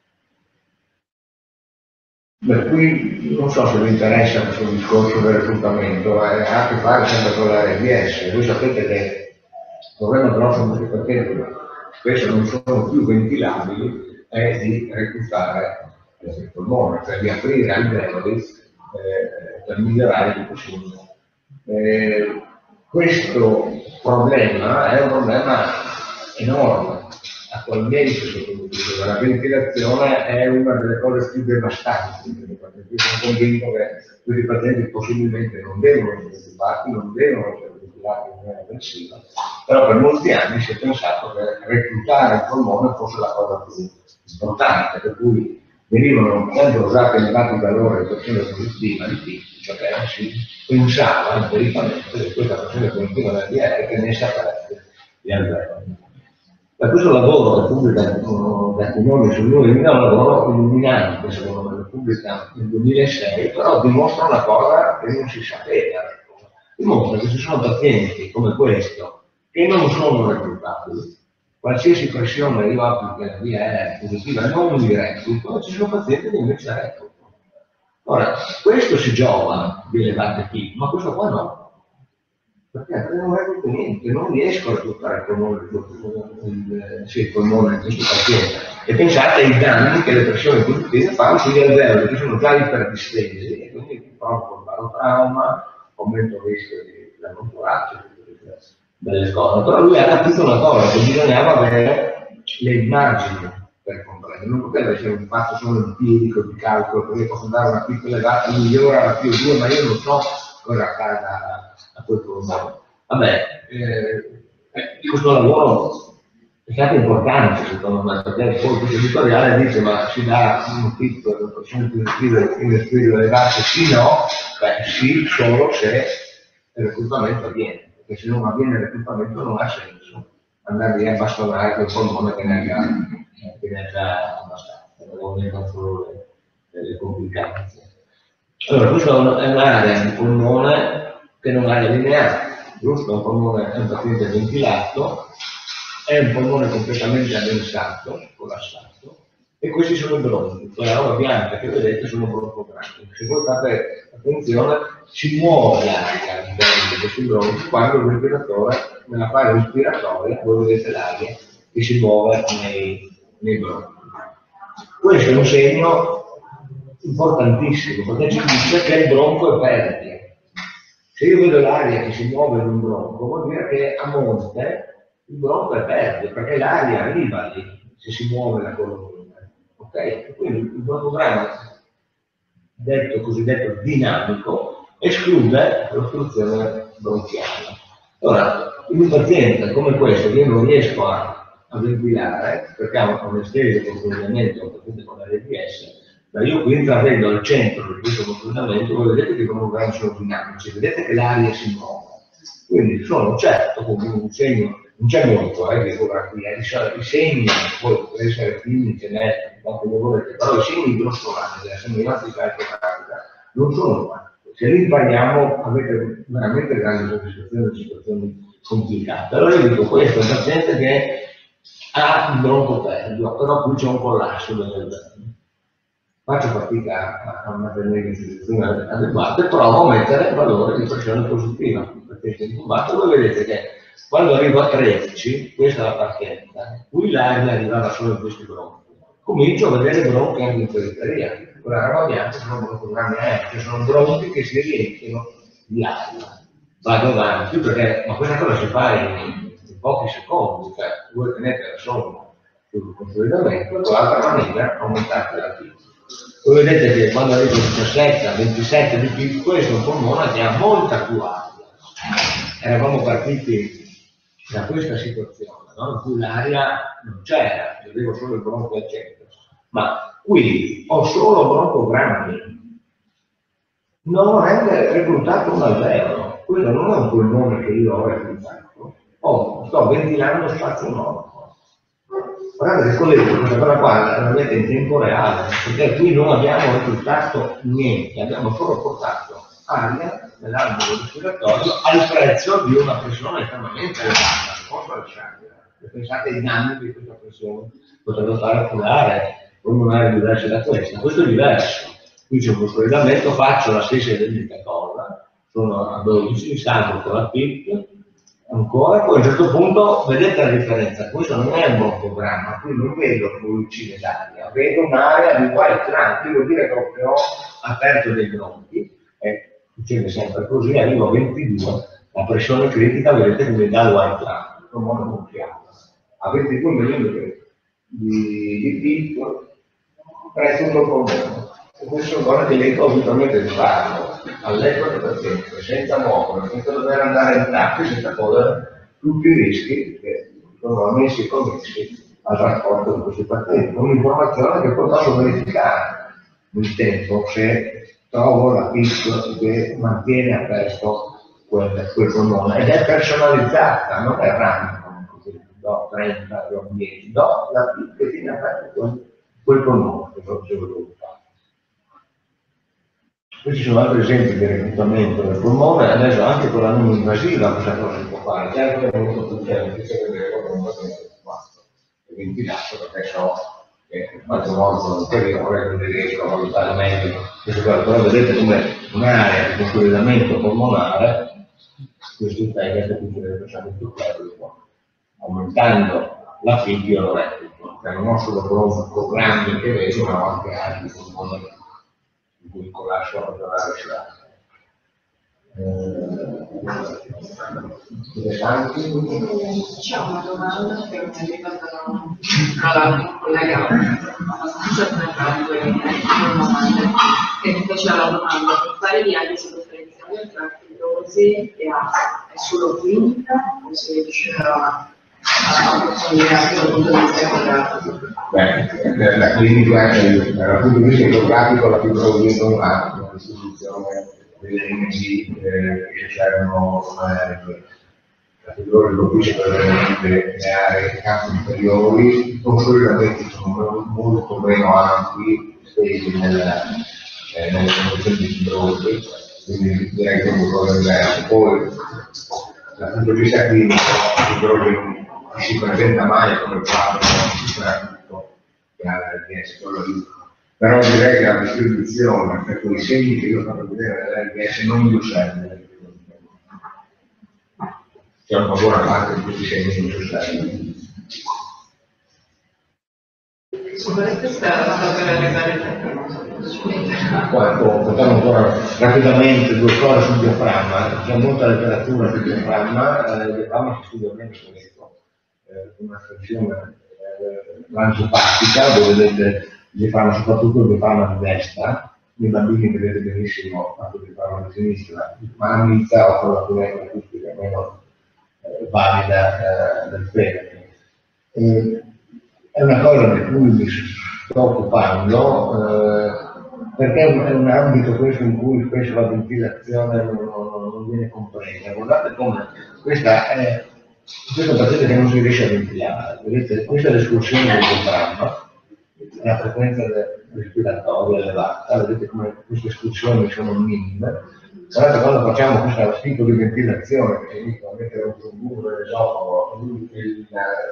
Per cui non so se vi interessa questo discorso del reclutamento, eh, ha a che fare sempre con la R D S. Voi sapete che il problema grosso di questi pazienti spesso non sono più ventilabili, è di reclutare il polmone, cioè di aprire alveoli Eh, per migliorare il possibile. Eh, questo problema è un problema enorme. Attualmente, la ventilazione è una delle cose più devastanti, perché io sono convinto che questi pazienti possibilmente non devono essere ventilati, non devono essere ventilati in maniera aggressiva, però per molti anni si è pensato che reclutare il polmone fosse la cosa più importante, per cui venivano sempre usati elevati valori di pressione positiva di picchi, cioè si pensava empiricamente che questa pressione positiva nel D R che ne sapesse di alveoli. Da questo lavoro che pubblica Gattinoni su lui è un lavoro illuminante, secondo me, lo pubblica nel duemilasei, però dimostra una cosa che non si sapeva. Dimostra che ci sono pazienti come questo che non sono reclutabili, qualsiasi pressione io applico la via R positiva non mi replico, ci sono pazienti che invece replicano. Ora, questo si giova di elevate P, ma questo qua no. Perché non replico niente, non riesco a toccare il polmone, il, sì, il polmone di questo paziente. E pensate ai danni che le pressioni positive fanno sugli alveoli, che sono già iperdistesi, e quindi provocano barotrauma, aumento il rischio di l'anoncoraggio, delle cose. Però lui ha capito una cosa, che bisognava avere le immagini per comprendere, non poteva essere un fatto solo empirico di calcolo, perché posso dare una piccola elevata, migliora la P O due, ma io non so cosa accada a, a quel polmone. Vabbè, eh, questo lavoro è stato importante secondo me, perché il corpo editoriale dice ma si dà un tip per le persone più respiro elevate, sì no, beh sì solo se il reclutamento avviene, perché se non avviene il reclutamento non ha senso andare lì a bastonare quel polmone che ne ha già, che ne ha già abbastanza, non aumentano solo le, le complicanze. Allora questa è un'area di polmone che non ha lineare, giusto? Un polmone è un paziente ventilato, è un polmone completamente addensato, collassato, e questi sono i bronchi, quella roba bianca che vedete sono broncogrammi. Se voi fate attenzione, si muove l'aria all'interno di questi bronchi quando il respiratore, nella fase respiratoria, voi vedete l'aria che si muove nei, nei bronchi. Questo è un segno importantissimo, perché ci dice che il bronco è fertile. Se io vedo l'aria che si muove in un bronco, vuol dire che a monte il bronco è fertile, perché l'aria arriva lì, se si muove la colonna. Ok? Quindi il broncogramma, detto cosiddetto dinamico, esclude l'ostruzione bronchiale. Ora, in un paziente come questo, che io non riesco a, a ventilare, perché ha un'estesia con confinamento, un paziente con l'R D S, ma io qui intravedo al centro di questo confinamento, voi vedete che i broncogrammi sono dinamici, vedete che l'aria si muove. Quindi sono certo come un segno, non c'è molto eh, di ecografia, i segni, poi può essere clinici, genetici, quanto ne volete, però i segni grossolani della semiotica ecografica non sono qua. Se li impariamo avete veramente grande soddisfazione in situazioni complicate. Allora io dico questo, è un paziente che ha il bronco perdio, però qui c'è un collasso delle alveoli. Faccio fatica a mantenere le situazioni adeguate, provo a mettere il valore di pressione positiva. Perché intubato, voi vedete che quando arrivo a tredici, questa è la partenza, qui l'aria arrivava solo in questi bronchi. Comincio a vedere i bronchi anche in periferia. Quella roba bianca sono broncogrammi aerei, sono bronchi che si riempiono di aria. Vado avanti perché, ma questa cosa si fa in, in pochi secondi, cioè voi tenete la sonda sul consolidamento e con l'altra maniera aumentate la P. Voi vedete che quando arrivo a diciassette, a ventisette di P, questo è un polmone che ha molta più aria. Eravamo partiti da questa situazione, no? In cui l'aria non c'era, vedevo solo il bronco al centro, ma qui ho solo broncogrammi, non è reclutato un alveolo, quello non è un polmone che io ho reclutato, oh, sto ventilando spazio nuovo. Guardate che colleghi, questa cosa qua la vedete in tempo reale, perché qui non abbiamo reclutato niente, abbiamo solo portato aria nell'alveo respiratorio al prezzo di una pressione estremamente elevata, non posso lasciarla. Pensate ai danni di questa pressione potrebbe fare curare polmonari diverse da questa. Questo è diverso. Qui c'è un consolidamento, faccio la stessa identica cosa, sono a dodici, salgo con la P I C, ancora, poi a un certo punto vedete la differenza, questo non è un broncogramma, qui non vedo bollicine d'aria, vedo un'area di white line, che vuol dire che ho aperto dei bronchi, e succede sempre così, arrivo a ventidue, la pressione critica vedete che mi dà il white line, il polmone gonfiato. A ventidue millimetri di, di P I C, presto un polmone. E queste sono cose che leggo assolutamente di farlo, all'epoca del paziente, senza muovere, senza dover andare in tappi, senza correre tutti i rischi che sono ammessi e commessi al trasporto di questi pazienti, con un'informazione che poi posso verificare nel tempo se trovo la P I C che mantiene aperto quel, quel polmone, ed è personalizzata, non è random, così, do trenta, do dieci, do la P I C che tiene aperto quel, quel polmone che ho voluto. Questi sono altri esempi di reclutamento del polmone, adesso anche con la non invasiva questa cosa si può fare, certo è molto più semplice vedere come un paziente qua. ventilato, perché so che in qualche modo non superiore, quindi riesco a valutare meglio questo qua. Però vedete come un'area di consolidamento polmonare, questo tecnico quindi deve pensare più quello, aumentando l'affibbio rettico, che non ho solo programmi che vedo, ma anche altri polmoni in cui il collasso ormonale si dà. C'è una domanda che mi è arrivata tra l'altro un collega abbastanza frequente in domande che mi faceva la domanda per fare diagnosi differenziale tra fibrosi e asma è solo clinica o si riesce a approfondire anche dal punto di vista ecologico? Beh, la clinica, dal punto di vista ecologico, la fibrosi non ha una distribuzione delle M G che servono, la fibrosi colpisce praticamente le aree dei campi inferiori, i consolidamenti sono molto meno ampi, stesi nelle condizioni di fibrosi, quindi direi che è un po' diverso. Poi, dal punto di vista clinico, la fibrosi non si presenta mai come quadro tutto che ha la R D S, quello lì. Però direi che la distribuzione per quei segni che io ho fatto vedere dell'R D S non li osservo. C'è una buona parte di questi segni che non li osservo. Su questa è la cosa per arrivare al Poi portiamo ancora rapidamente due cose sul diaframma. C'è molta letteratura sul diaframma, eh, il diaframma si studia bene questo, eh, una stazione eh, lansopatica dove vedete il diaframma, soprattutto il diaframma di destra, i bambini vedete benissimo anche il diaframma di sinistra, ma la milza offre la finestra acustica meno eh, valida eh, del fegato. Eh, è una cosa di cui mi sto occupando eh, perché è un, è un ambito questo in cui spesso la ventilazione non, non, non viene compresa. Guardate come questa è questo paziente che non si riesce a ventilare, vedete, questa è l'escursione del diaframma, la frequenza respiratoria elevata, vedete come queste escursioni sono minime. Guardate quando facciamo questo tipo di ventilazione, che significa mettere un tubo nell'esofago, il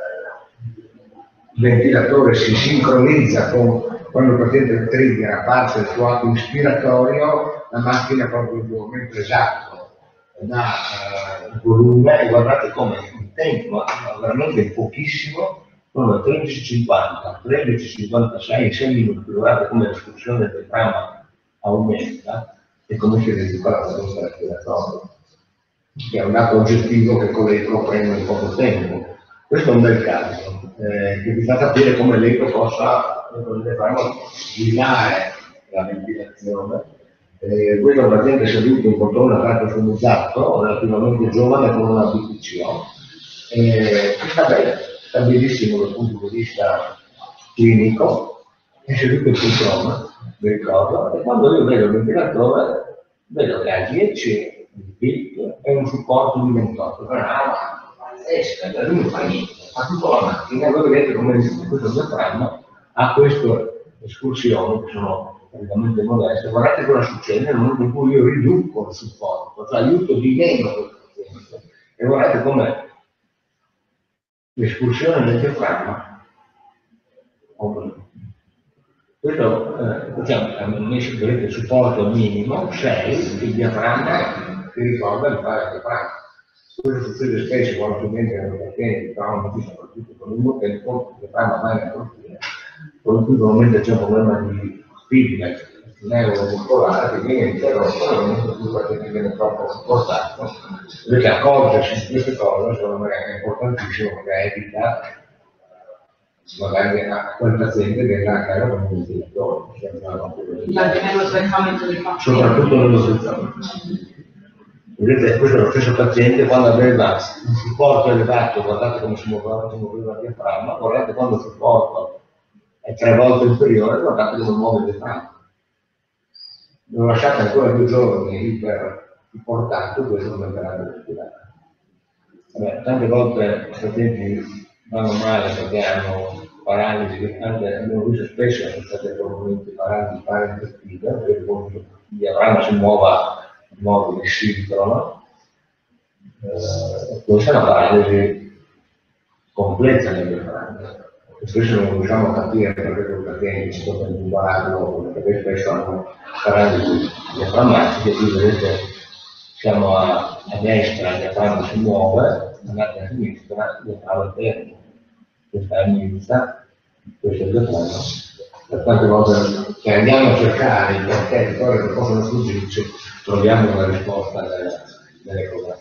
ventilatore si sincronizza con quando il paziente triggera parte del suo atto ispiratorio, la macchina proprio in un momento esatto dà uh, il volume e guardate come il tempo, veramente pochissimo, sono tredici cinquanta, tredici cinquantasei, sei minuti, guardate come l'escursione del diaframma aumenta e come si recupera la nostra respiratoria, che è un dato oggettivo che con l'eco prende in poco tempo. Questo è un bel caso, eh, che vi fa capire come l'eco possa guidare la ventilazione. Eh, questo è un paziente seduto in poltrona tracheostomizzato, relativamente giovane con una B P C O. Eh, sta bene, sta benissimo dal punto di vista clinico, è seduto in poltrona, vi ricordo, e quando io vedo il ventilatore vedo che ha dieci di P I C e un supporto di ventotto, però pazzesca, lui non fa niente, fa tutta la macchina, voi vedete come questo diaframma ha queste escursioni che sono praticamente modeste. Guardate cosa succede nel momento in cui io riduco il supporto, cioè aiuto di meno questo paziente. E guardate come l'escursione del diaframma aumenta. Questo eh, facciamo, messo vedete il supporto minimo, sei, il diaframma si ricorda di fare il diaframma. Questo succede spesso quando si vengono nei pazienti, traumati, soprattutto con il lungo tempo, il diaframma va in corsia, con cui normalmente c'è un problema di feedback neuromuscolare che viene interrotto nel momento in cui il paziente viene troppo supportato. Perché accorgersi di queste cose secondo me è importantissimo, perché evita magari a quel paziente che è anche un ventilatore, mantenere lo sversamento di fatto. soprattutto nello sversamento. Vedete, questo è lo stesso paziente quando aveva un supporto elevato, guardate come si muoveva, si muoveva il diaframma, guardate quando il supporto è tre volte inferiore, guardate come muove il diaframma. Lo lasciate ancora due giorni iper supportato, questo non verrà a respirare. Vabbè, tante volte i pazienti vanno male perché hanno paralisi, anche abbiamo visto spesso sono state probabilmente paralisi parainfettive, perché il diaframma si muova in modo di sincrono, eh, questa è una paralisi completa del diaframma. spesso non riusciamo a capire perché quei pazienti si possono imparare dopo, perché spesso hanno paralisi diaframmatiche, qui vedete siamo a, a destra, il diaframma si muove, andate a sinistra, il diaframma è fermo. Questa è la milza, questo è il diaframma. Per tante volte che andiamo a cercare il perché le cose che possono sfuggirci, troviamo una risposta nell'ecografia.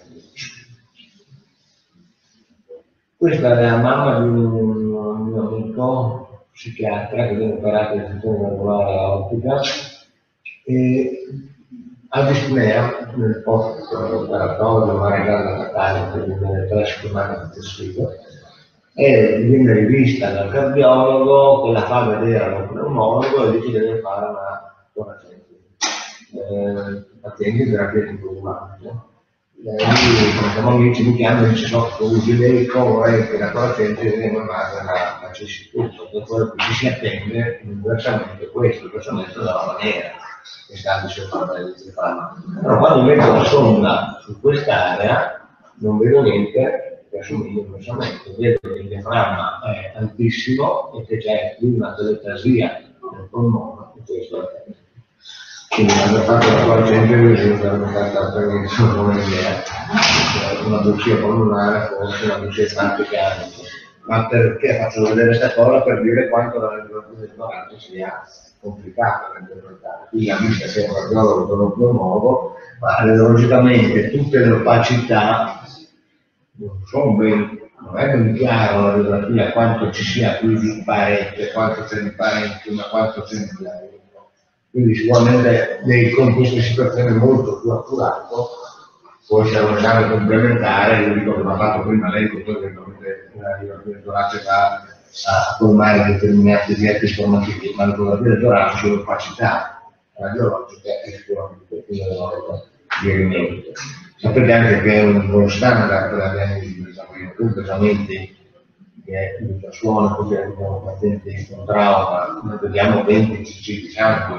Questa è la mamma di un mio amico psichiatra che viene operato di sistema nervale ottica e ha dispnea nel post operatorio, magari già da Natale, quindi nelle tre settimane successive, e viene rivista dal cardiologo che la fa vedere allo pneumologo e dice che deve fare una donazione. Eh, pazienti di terapia tipo umana. Lei, come siamo amici, mi chiama e dice: so che usi l'eco, vorrei che la tua paziente venga mandata a facessi tutto, dopo ci si attende un versamento, questo, il versamento della maniera che sta di sopra di fare. Però quando metto la sonda su quest'area non vedo niente che assomiglia al versamento, vedo che il diaframma è altissimo e che c'è una teletasia del polmone, e questo è il. Quindi hanno fatto la paziente e risulta stata prevenzione come idea, una buccia polmonare, forse una buccia epatica anche. Ma perché faccio vedere questa cosa? Per dire quanto la regolazione del ignorante sia complicata da interpretare. Qui la vista che è un cardiologo con un pneumologo, ma logicamente tutte le opacità non sono ben, non è ben chiaro la radiografia quanto ci sia qui di parente, quanto c'è di parente, ma quanto c'è di parente. Quindi sicuramente dei, con queste situazioni molto più accurato può essere un esame complementare, io dico che l'ha fatto prima lei, che poi eventualmente il torace va a colmare determinati diritti formativi, ma l'ecografia del torace sulle opacità radiologiche è sicuramente una delle nostre di riferimento. Sapete anche che è un buon standard per la diagnosi di esami, tutti esamenti che il suono, così abbiamo pazienti con trauma, noi vediamo venti cc di sangue,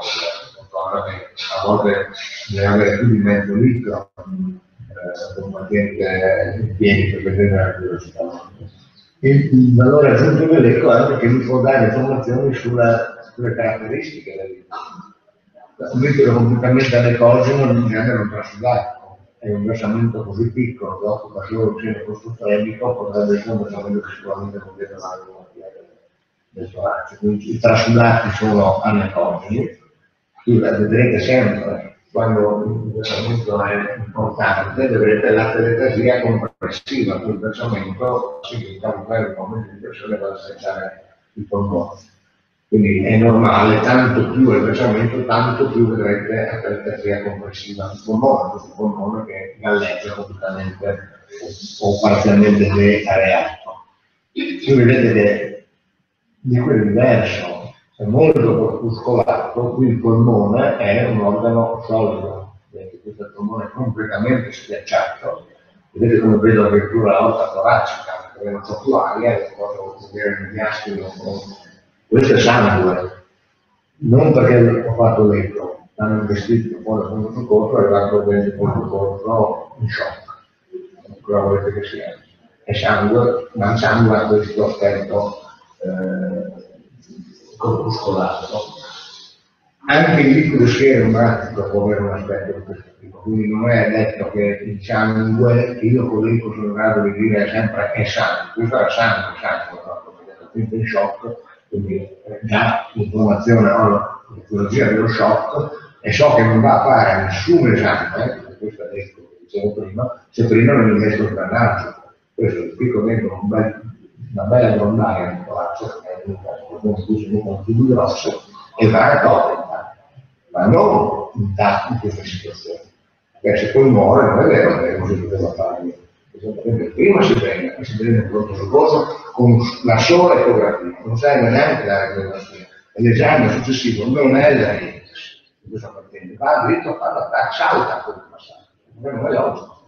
a volte deve avere più di mezzo litro eh, un paziente in piedi per vedere la curiosità. Il valore aggiunto dell'eco è anche che mi può dare informazioni sulla, sulle caratteristiche del litro. Un litro completamente alecogeno non genera un trasudato. È un versamento così piccolo che occupa solo il centro costruttivo, potrebbe essere un versamento che sicuramente non deve andare del torace. Quindi i trasudati sono anecogeni, qui vedrete sempre quando il versamento è importante, vedrete la teletasia compressiva, quel versamento significa che per un momento di pressione va a stressare il polmone. Quindi è normale, tanto più il versamento, tanto più vedrete la teletasia complessiva del polmone, questo polmone che galleggia completamente o parzialmente deareato. Qui vedete che di quello diverso, è molto corpuscolato, qui il polmone è un organo solido, vedete questo è il polmone completamente schiacciato, vedete come vedo addirittura la lotta toracica, perché non c'è più aria, posso vedere il diastolo. Questo è sangue, non perché ho fatto l'eco, hanno investito poi il fondo soccorso e è arrivato il fondo soccorso in shock, cosa volete che sia. È sangue, ma il sangue ha questo aspetto eh, corpuscolato. Anche il liquido schermatico può avere un aspetto di questo tipo, quindi non è detto che il sangue, che io con l'eco sono in grado di dire sempre è sangue, questo è sangue, sangue, no? In shock. Quindi già l'informazione o la tecnologia dello shock e so che non va a fare nessun esame, eh, questo è detto che dicevo prima, se prima non investo il drenaggio. Questo è piccolo dentro un bel, una bella grondaia di torace, che è un più grosso, e va a togliere, ma non intatto in questa situazione. Perché se poi muore non è vero che è così che deve fare. Prima si prende, si prende il pronto soccorso con la sola ecografia, non serve neanche la radiografia, e l'esame successivo non è la ipsi di questo paziente, va dritto a fare l'attacco, salta quel passaggio, non è logico.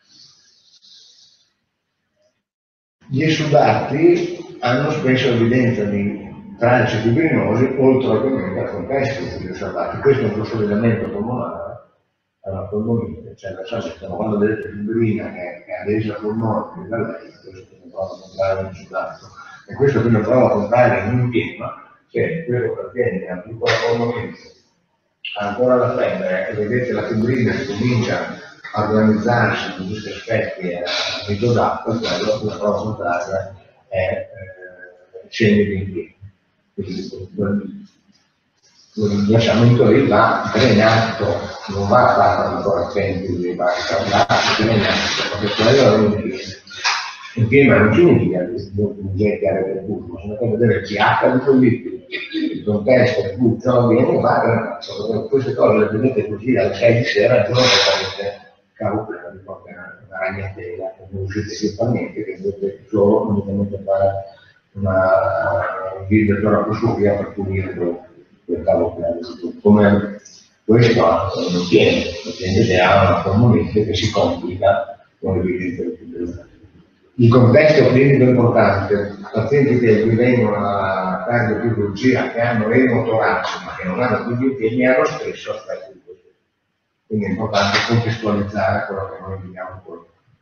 Gli esudati hanno spesso evidenza di tralci fibrinosi oltre ovviamente al contesto degli esudati, questo è un consolidamento polmonare. Alla polmonite, cioè la quando vedete fibrina che è adesa al polmone, che da lei, questo non può comprare un sudato. e questo qui lo provo a comprare in un tema, che questo pertiene a più qualcuno ancora da prendere, e vedete la fibrina che comincia a organizzarsi in questi aspetti a mezzo d'acqua, quello che la prova contraria è eh, scende di impiego. Quindi il lasciamento lì va drenato, non va fatto ancora tempi di basta, va drenato, perché quello è un impiego. Impiego non significa che non gettare per tutto, bisogna vedere il pH di quel liquido, il contesto, il gusto, non viene, va drenato. Queste cose le vedete così alle sei di sera, il giorno che avete cavo pleno di una ragnatela, che non uscite più per niente, che dovete solo unicamente fare una video toracoscopia per pulire quel cavo pleno. Come questo non tiene, non tiene che ha una formulite che si complica con le video. Il contesto clinico importante, pazienti che gli vengono a cardiochirurgia, che hanno emotoraci ma che non hanno più impegni, hanno spesso aspetti di questo. Quindi è importante contestualizzare quello che noi vediamo poi.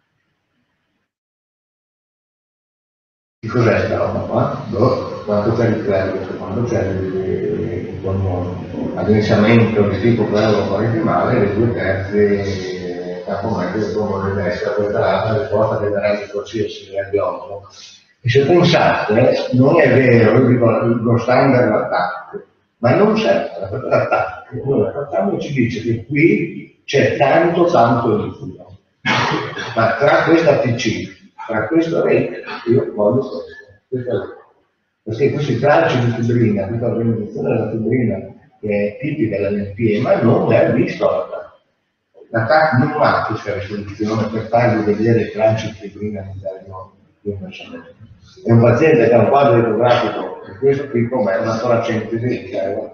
Che cos'è questa roba qua? Boh, quanto c'è di quello, quanto c'è di addensamento di tipo quello parentimale, le due terzi campomente del polmone destra, questa l'altra risposta che darà di qualsiasi radiologo. E se pensate, non è vero, io dico lo standard d'attacco, ma non serve l'attacco. Noi l'attacco ci dice che qui c'è tanto, tanto liquido. Ma tra questa T C, tra questo rate, io voglio questo. Questo è perché questi tralci di fibrina, questa organizzazione della fibrina che è tipica dell'empiema, non è visto l'attacco. L'attacco non ha questa risoluzione per farvi vedere i tralci di fibrina all'interno di un versamento. È un paziente che ha un quadro ecografico di questo tipo, ma è una toracentesi che è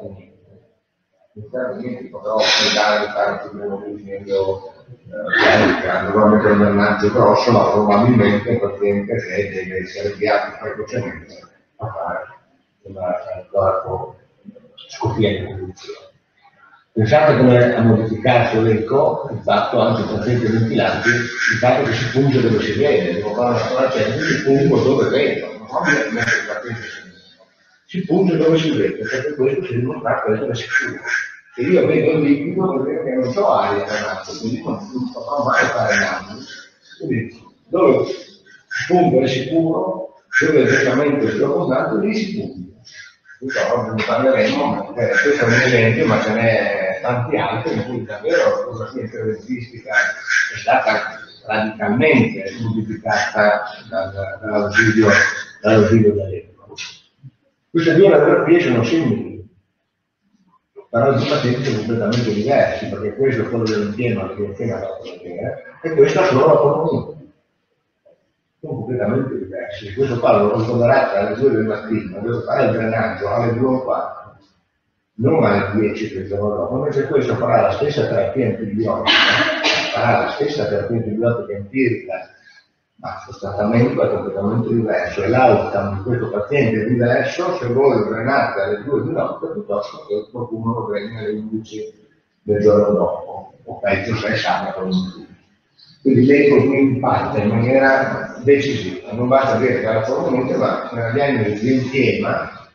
niente, potrò spiegare di fare più o meno che andrò a mettere un drenaggio grosso, ma probabilmente un paziente che deve essere avviato precocemente a fare una toracoscopia di condizione. Pensate come a modificarsi l'eco, il fatto anche i pazienti ventilanti, il fatto che si punge dove si vede, devo fare una toracentesi, si pungo dove vedo, non ho bisogno di mettere il paziente si punge dove si vede, perché questo si dimostra per essere sicuro. Se io vedo il liquido, vuol dire che non ho aria nel naso, quindi non potrò mai fare naso. Quindi dove si punge è sicuro, dove il versamento è più abbondante, lì si punge. Oggi ne parleremo, eh, questo è un esempio, ma ce n'è tanti altri in cui davvero la fotografia interventistica è stata radicalmente modificata dall'ausilio dall'eco. Queste due radiografie sono simili, però di pazienti completamente diversi, perché questo è quello dell'insieme che ho appena fatto vedere, e questo solo l'autonomia. Sono completamente diversi. Questo qua lo ricorderete alle due del mattino, devo fare il drenaggio alle due e quattro, non alle dieci del giorno dopo, invece questo farà la stessa terapia antibiotica, farà la stessa terapia antibiotica empirica, ma il trattamento è completamente diverso e l'outcome di questo paziente è diverso se voi lo drenate alle due di notte piuttosto che qualcuno lo drena alle undici del giorno dopo, o peggio se è sabato. Quindi l'eco qui impatta in maniera decisiva, non basta dire che la formalmente, ma nella diagnosi di insiema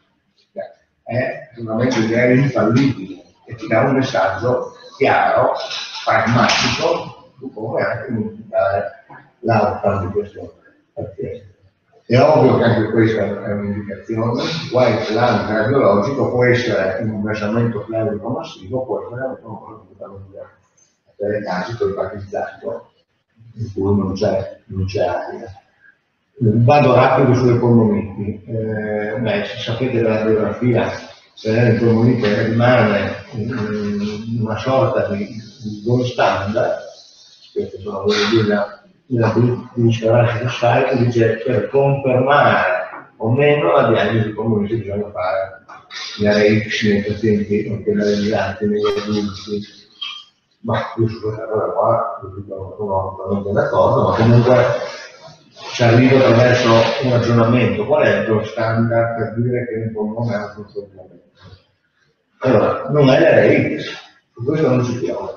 è sicuramente direi infallibile e ti dà un messaggio chiaro, pragmatico, su come anche modificare l'outcome di questo paziente. È ovvio che anche questa è un'indicazione, guai che l'anno cardiologico può essere in un versamento pleurico massivo, può essere anche un comportamento per i casi colpatizzato in cui non c'è, non c'è aria. Vado rapido sulle polmoniti. Eh, beh, sapete dalla biografia, se il polmonite rimane in una sorta di, di gold standard, queste sono le di Scarassi Society, dice per confermare o meno la diagnosi di polmonite bisogna fare gli A R X nei pazienti non penalizzanti, negli adulti. Ma io su questa cosa qua non sono d'accordo, ma comunque ci arrivo attraverso un ragionamento. Qual è il tuo standard per dire che il polmone ha un funzionamento? Allora, non è l'A R X, su questo non ci piove.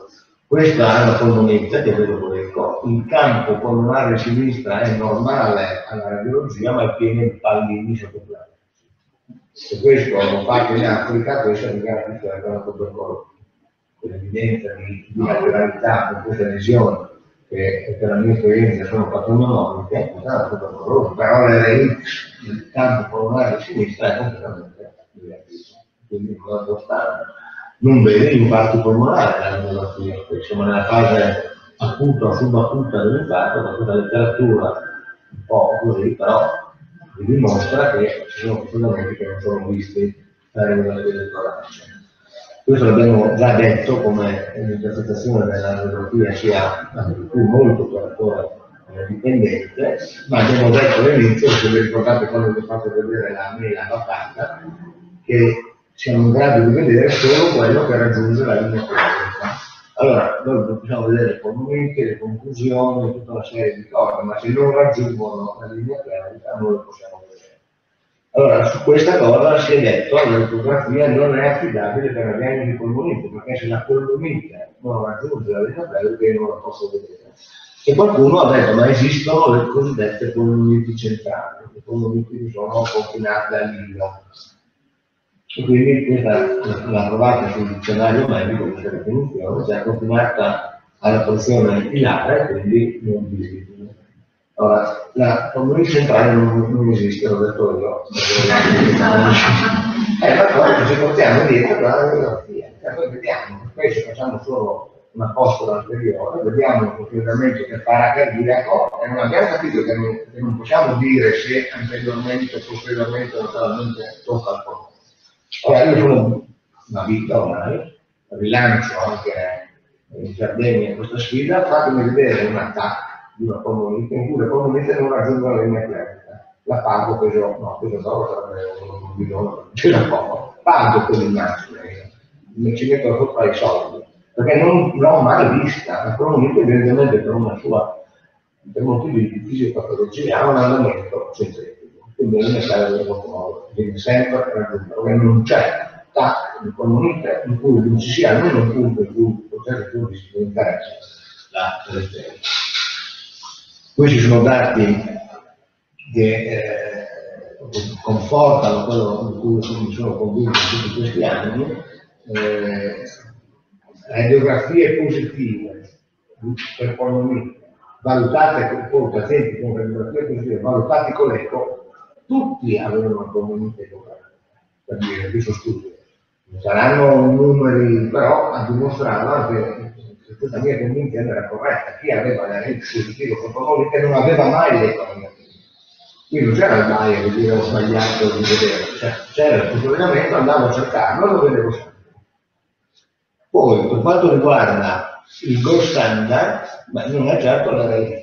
Questa è una polmonite che vedo Colecco, il campo polmonare sinistra è normale alla radiologia, ma è pieno di pallini sottoplanetici. Se questo lo fate in Africa, questo è garantito dal protocollo, con l'evidenza di bilateralità con queste lesioni, che per la mia esperienza sono patognomiche, però l'R X del campo polmonare sinistra è completamente diverso, quindi non vede infarto polmonare la radiografia, siamo nella fase acuta o subacuta dell'infarto, perché la letteratura un po' così, però vi dimostra che ci sono comportamenti che non sono visti dai regolatori del torace. Questo l'abbiamo già detto come l'interpretazione della radiografia sia anche più molto operatore eh, dipendente, ma abbiamo detto all'inizio, se vi ricordate quando vi ho fatto vedere la mela batata, che siamo in grado di vedere solo quello che raggiunge la linea classica. Allora, noi possiamo vedere le polmonite, le conclusioni, tutta una serie di cose, ma se non raggiungono la linea classica non le possiamo vedere. Allora, su questa cosa si è detto che l'ecografia non è affidabile per la diagnosi polmonite, perché se la polmonite non raggiunge la linea classica io non la posso vedere. E qualcuno ha detto, ma esistono le cosiddette polmoniti centrali, le polmoniti che sono confinate all'ilo. E quindi questa la trovate sul dizionario medico, questa definizione, cioè confinata alla porzione ilare, quindi non visibile. Allora, la polmonite centrale non, non esiste, l'ho detto io. È una cosa che ci portiamo dietro dalla radiografia. Noi vediamo, spesso facciamo solo una postola anteriore, vediamo un funzionamento che paracardiaco e non abbiamo capito che non, che non possiamo dire se anteriormente o posteriormente naturalmente tocca al polmone. Ora io sono una vita ormai, rilancio anche in Sardegna questa sfida, fatemi vedere un attacco di una polmonite in cui le polmonite non raggiungono la linea classica. La pago, peso, no, peso d'oro sarebbe un milione, ce la poco, pago per l'immagine, mi ci metto sopra i soldi, perché non l'ho mai vista, la polmonite evidentemente per una sua, per motivi di fisiopatologia, ha un andamento centrifugo. Quindi non è stare del modo, quindi sempre raggiungere, perché non c'è attacco di polmonite in cui non ci sia almeno un punto in cui il processo di si interessa la lettera. Questi sono dati che eh, confortano quello di cui mi sono convinto in tutti questi anni. Eh, radiografie positive per polmonite valutate con pazienti con radiografie positive valutati con l'eco, tutti avevano una polmonite ecografica, per dire, questo studio. Non saranno numeri, però a dimostrare che questa mia convinzione era corretta. Chi aveva la rete positiva con polmonite non aveva mai l'economia. Quindi non c'era il bias che dire ho sbagliato di vedere, cioè, c'era il funzionamento, andavo a cercarlo e lo vedevo sempre. Poi, per quanto riguarda il gold standard, ma non è certo la rete.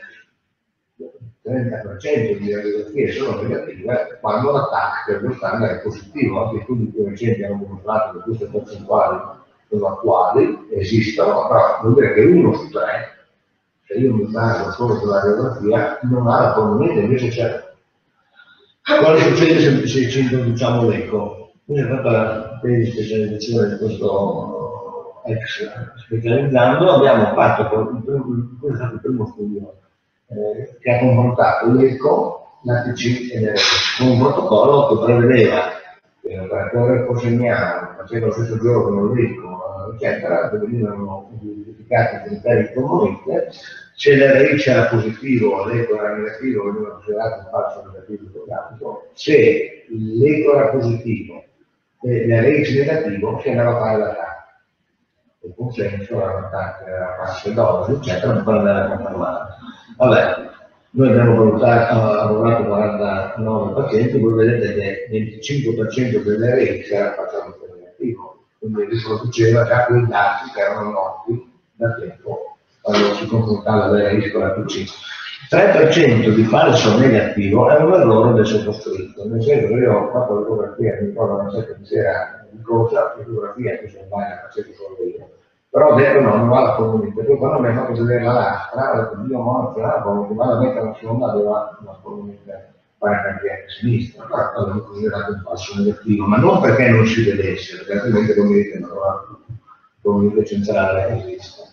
trenta per cento di radiografie sono negative quando l'attacco del gold standard è positivo. Anche studi più recenti hanno dimostrato che queste percentuali sono attuali, esistono, però vuol dire che uno su tre, se io mi baso solo sulla radiografia, non ha la polmonite, invece c'è. Cosa succede se, se ci introduciamo l'eco? Quindi è stata la tesi di specializzazione di questo ex specializzando, abbiamo fatto, questo è stato il primo studio eh, che ha confrontato l'eco, l'A T C e l'R S con un protocollo che prevedeva che l'operatore cosegnano, faceva lo stesso giorno l'eco, eccetera, che venivano identificati i criteri di polmonite. Se l'R X era positivo, l'eco era negativo, veniva considerato un falso negativo fotografico. Se l'eco era positivo e l'R X negativo, si andava a fare l'attacco. Il consenso era un attacco, era passe dosi, eccetera, per andare a confermare. Vabbè, noi abbiamo valutato, lavorato quarantanove pazienti, voi vedete che il venticinque per cento dell'R X era parzialmente negativo, quindi riproduceva già quei dati che erano noti da tempo quando si confrontava l'R X con la P C. tre per cento di falso negativo è un errore del sottoscritto, nel senso che io ho fatto l'ecografia, mi ricordo una certa sera in corsa, l'ecografia che se non vai la facevo solo io, però ho detto no, non va la polmonite, poi quando mi ha fatto vedere la lastra, ho detto Dio morto, la polmonite, vado a mettere una sonda, aveva una polmonite paracardiaca sinistra, però avevo considerato un falso negativo, ma non perché non si vedesse, perché altrimenti non mi dite, ma la polmonite centrale esiste.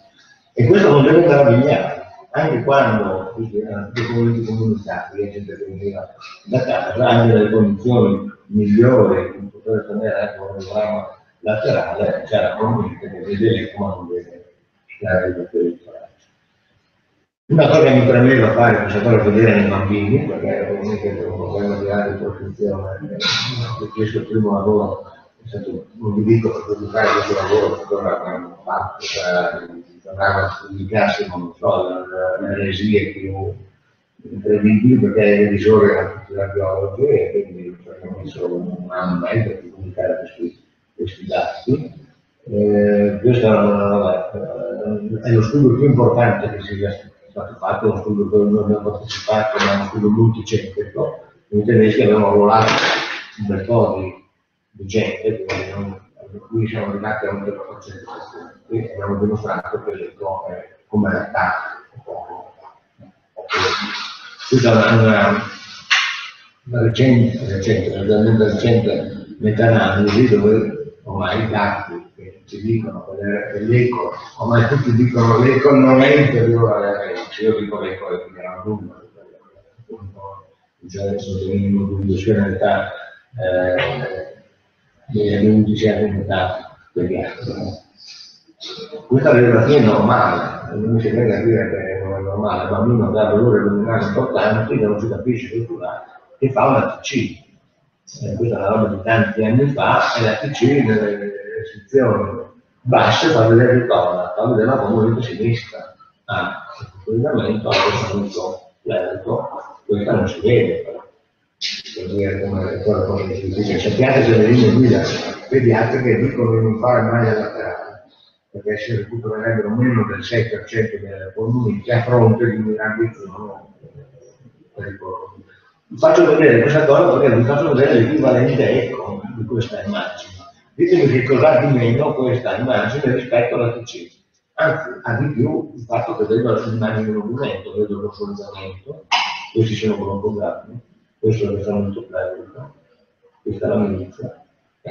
E questo non deve meravigliare, anche quando i comuni comunitari, la gente che veniva da casa, anche nelle condizioni migliori di poter tenere anche un programma laterale, c'è la comunità che vede come non vede la realizzazione di forza. Una cosa che mi premeva fare, questa cosa vedere nei bambini, perché ovviamente c'è un problema di area di protezione, ho chiesto il primo lavoro, è stato, non vi dico per produrre questo lavoro, che ora abbiamo fatto, sembrava pubblicarsi, non so, le eresie più incredibili, perché il revisore era tutti radiologi e quindi abbiamo messo un anno e mezzo per pubblicare questi, questi dati. Eh, questo è, è lo studio più importante che si è stato fatto, uno studio che non abbiamo partecipato, ma è uno studio multicentrico. I tedeschi avevano arruolato un bel po' di, di gente, quindi non, qui siamo arrivati a un zero per cento e abbiamo dimostrato che l'eco è come l'attacco. Questa è una, una, una recente, recente, realmente recente meta-analisi dove ormai i dati che ci dicono che l'eco, ormai tutti dicono che l'eco non è inferiore alla regola, io dico l'eco è quindi era un numero, cioè adesso teniamo di funzionalità degli undici anni di età degli altri. Questa radiografia è normale, non mi si viene a dire che non è normale, il bambino dà valore luminale importante, che non si capisce strutturale, che fa una T C. Eh, questa è una roba di tanti anni fa, e la T C nelle sezioni basse fa vedere cosa, fa vedere la componente sinistra. Ah, il collegamento ha questo punto lento, questa non si vede però. Per dire come è quella cosa che si dice, sappiate se le linee guida pediatriche dicono di non fare maglia laterale, perché si recupererebbero meno del sei per cento delle polmoniti a fronte di un ambiziono pericoloso. Vi faccio vedere questa cosa perché vi faccio vedere l'equivalente eco di questa immagine. Ditemi che cosa ha di meno questa immagine rispetto alla T C. Anzi, ha di più il fatto che vedo l'immagine di movimento, vedo lo sollevamento, questi sono cronoprogrammi, questo è il risanamento plasmico, questa è la milizia.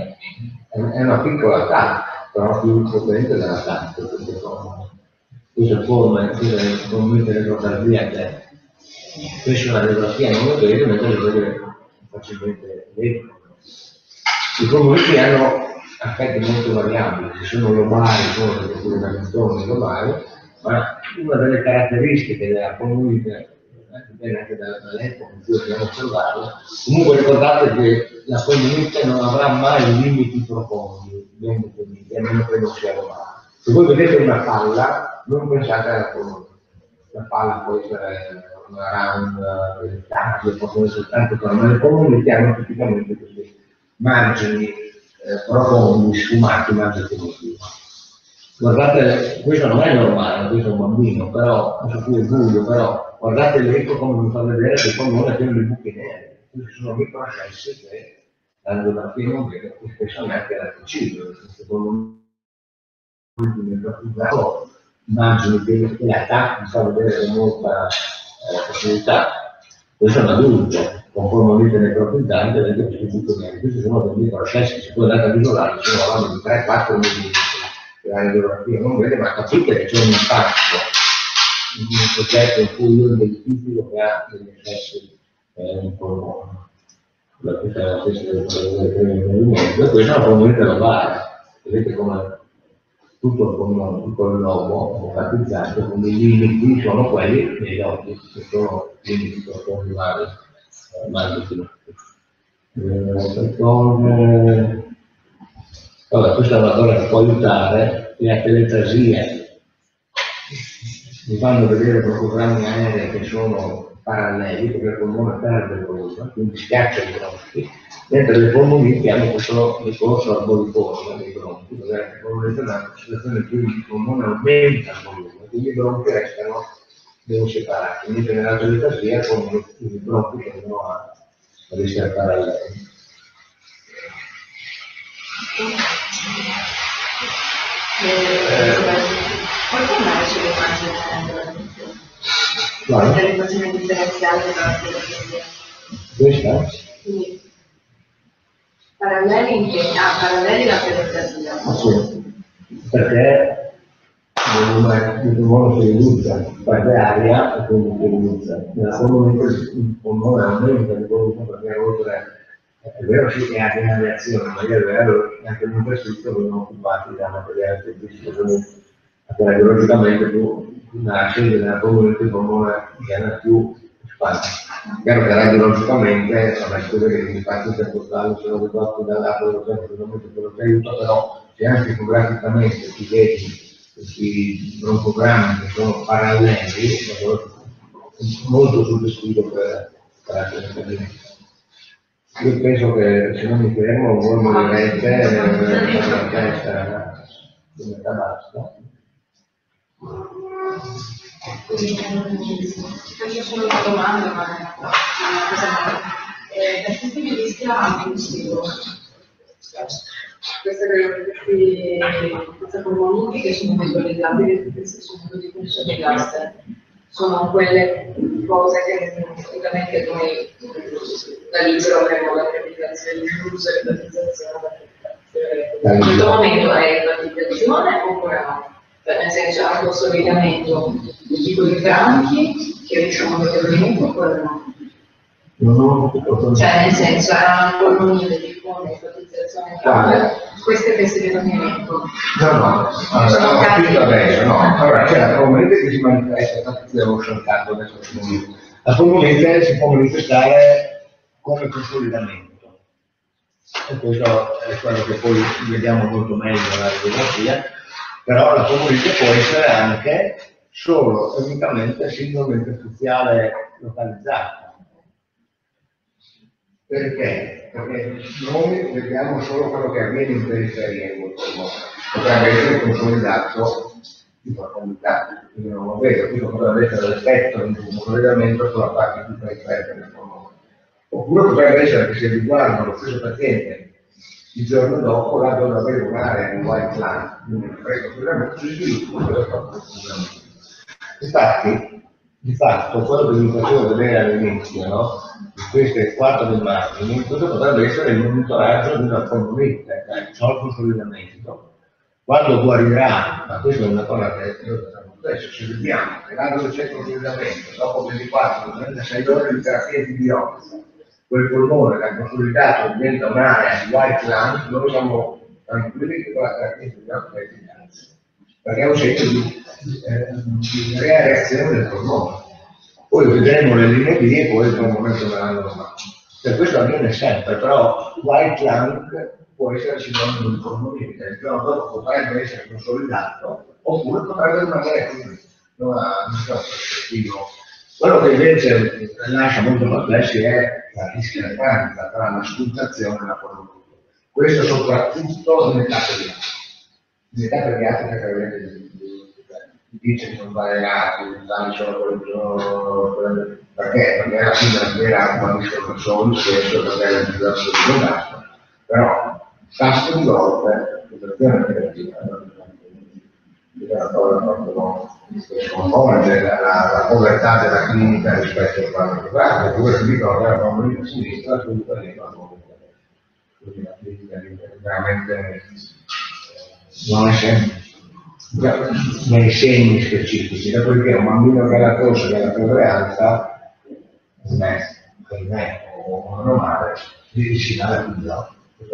È una piccola tappa, però più potente della tappa, queste cose. Questa forma, questa convinta elettrocardiaca, questa è una radiografia non lo vedo, mentre lo vedo facilmente vedo. I polmoni hanno aspetti molto variabili, ci sono lobari, sono delle condizioni lobari, ma una delle caratteristiche della polmonite, dipende anche dall'epoca in cui dobbiamo osservarla, comunque ricordate che la polmonite non avrà mai limiti profondi, ben definiti, a meno che non sia lobare. Se voi vedete una palla, non pensate alla polmonite. La palla può essere una round del taglio, possono essere tante cose, ma le polmoniti hanno tipicamente questi margini eh, profondi, sfumati, margini cognitivi. Guardate, questo non è normale, questo è un bambino, però, su cui è buio, però, guardate l'eco come mi fa vedere che il polmone è pieno di buchi neri. Questi sono microcessi che la radiografia non vede, e spesso neanche la T C, questi polmoni immagini che, che l'attacco mi fa vedere con molta eh, facilità. Questo è un adulto con polmonite necrotizzante, vedete questi buchi neri. Questi sono dei microcessi, si può andare a misurare, sono avanti di tre quattro millimetri. La radiografia non vede, ma capite che c'è un impatto in un soggetto in cui io identifico che ha degli effetti eh, in polmone. Questa è la stessa del movimento, e questa è una polmonite lobare. Vedete come tutto il polmone, tutto il lobo enfatizzante, come i limiti sono quelli degli occhi, che sono limiti profondi vari, eh, margini. Eh, Allora, questa è una cosa che può aiutare, le teletasie mi fanno vedere programmi aerei che sono paralleli, perché il polmone perde volume, quindi schiaccia i bronchi, mentre le polmoniti hanno questo ricorso arboriforme dei bronchi, perché le polmoniti hanno una situazione in cui il polmone aumenta il volume, quindi i bronchi restano ben separati, invece nella teletasia i bronchi tendono a essere paralleli. Puoi parlare sulle immagini delle immagini differenziali della televisione? Questa? Quindi paralleli in che? Ah, paralleli alla televisione. Sì, perché volume di polmone si riduce, perde aria e quindi si riduce. Nella polmonite il polmone aumenta di volume perché oltre, è vero sì che anche nella reazione, ma è vero che anche l'interstizio vengono occupati da materiale specifico, quindi biologicamente tu nasci nella polmonite il polmone viene più spazio. Chiaro che radiologicamente non è quello che gli fatti intercostali sono ridotti dal lato dello tempo, quello che aiuta, però se anche fotograficamente ti vedi questi broncogrammi che sono paralleli, molto suggestivo per, per altri interventi. Io penso che se non mi fermo voi morirete per la testa di metà basta. Faccio solo una domanda, ma eh, dal punto di vista fisico, queste queste polmoniti che sono visualizzabili, queste sono tutti funzioni di cluster, sono quelle cose che assolutamente noi dall'I S R O avremo la realizzazione di uso e realizzazione. In questo momento è realizzazione oppure no? Nel senso ha un consolidamento di tipo di branchi che riusciamo a vedere oppure no? No, cioè nel senso ha un polmonite di fondo ipotetizzazione grave, queste che si vedono in elenco. no, no, allora, ho capito adesso, no. Allora c'è la polmonite che si manifesta, infatti ti avevo scioltato adesso. La polmonite si può manifestare come consolidamento. E questo è quello che poi vediamo molto meglio nella radiografia. Però la polmonite può essere anche solo e unicamente sindrome interstiziale localizzata. Perché? Perché noi vediamo solo quello che avviene in periferia del polmone, potrebbe essere consolidato di profondità, quindi non lo vedo, questo potrebbe essere l'effetto di un consolidamento sulla parte più periferica del polmone. Oppure potrebbe essere che se riguarda lo stesso paziente il giorno dopo la donna avere un'area in white line, quindi un freddo sicuramente si sviluppa quello proprio sicuramente. Infatti, di fatto, quello che vi facevo vedere all'inizio, no? Di queste quattro immagini, questo potrebbe essere il monitoraggio di una polmonite, cioè il consolidamento. Quando guarirà, ma questa è una cosa che noi facciamo spesso, se vediamo che quando c'è il consolidamento, dopo ventiquattro trentasei ore di terapia antibiotica, quel polmone che ha consolidato diventa un'area di white line, noi siamo tranquilli che quella terapia antibiotica è efficace, perché è un segno di, eh, di reazione del polmone. Poi vedremo le linee B e poi il polmone torneranno normale. Per questo avviene sempre, però white line può essere sinonimo di polmonite, il giorno dopo potrebbe essere consolidato oppure potrebbe rimanere qui, non ha nessun perspettivo. Quello che invece lascia molto perplessi è la discrepanza tra la scultazione e la polmonite. Questo soprattutto in età pediatrica. In età pediatrica che dice che sono variegati, gli sono quelli perché? Perché alla fine la vera quando sono soli, spesso perché è il diverso di un gatto, però tasto di volte, situazione creativa, è una cosa proprio sconvolge la, la povertà della clinica rispetto a quanto che guarda, pure si dicono che la polmonite a sinistra, tutta lì la polmonite. Quindi la clinica veramente non è sempre. Nei segni specifici, dopodiché un bambino che ha la tosse, che ha la febbre alta, non è, non è o normale, si dà più già.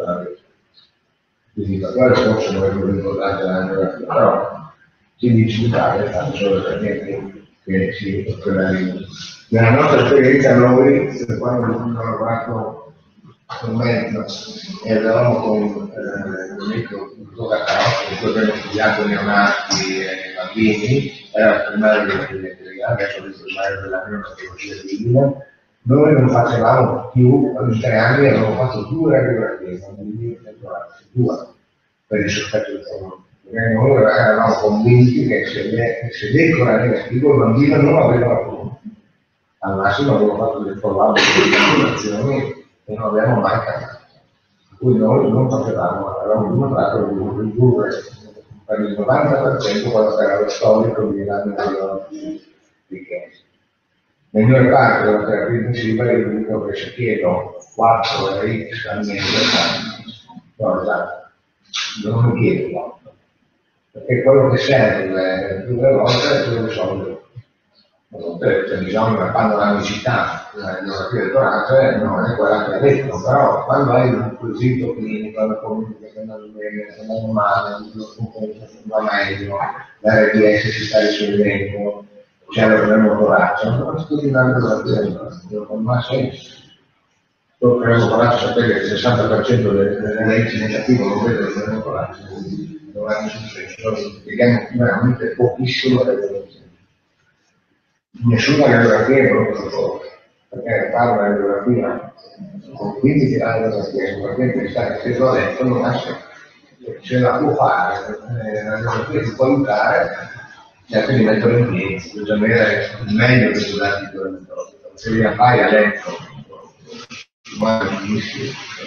Quindi per quello forse non è più importante l'angiografia, però si dice in Italia stanno solo pazienti che si operano. Nella nostra esperienza noi, quando abbiamo lavorato un mezzo e avevamo con eh, l'amico Gattaro, che poi abbiamo studiato neonati e bambini, era il primario dell'elettrica, adesso è il primario della neonatologia divina. Noi non facevamo più, a tre anni avevamo fatto due radiografie, due per il sospetto del polmone. Perché noi eravamo convinti che se, se l'eco era negativo il bambino non aveva la polmone. Al massimo avevamo fatto delle follow-up di calcolazioni e non abbiamo mai cambiato. Per cui noi non facevamo, avevamo dimostrato di ridurre per il novanta per cento quello che era lo storico di radioterapia di Chiesa. Nel mio reparto della terapia intensiva io dico che se chiedo quattro X al mese, no, esatto, non mi chiedo quattro, perché quello che serve più delle volte tu risolvi. C'è bisogno quando la necessità della geografia del torace non è quella che ha detto, però quando hai un quesito clinico, la comunità che non viene, se non male, va meglio, l'R D S si sta risolvendo, c'è il problema torace, non studi la geografia, non ha senso. Il problema torace sapete che il sessanta per cento delle leggi negative non vede il problema torace, quindi non ha nessun senso, spieghiamo veramente pochissimo la geografia. Nessuna geografia è proprio solo, perché fare una geografia con quindi tirare la geografia, perché pensare che l'ho detto non ha senso. Se la può fare, eh, la geografia ti può aiutare, cerca di metterla in piedi, bisogna avere il meglio dei dati di se la fai a letto, ma benissimo,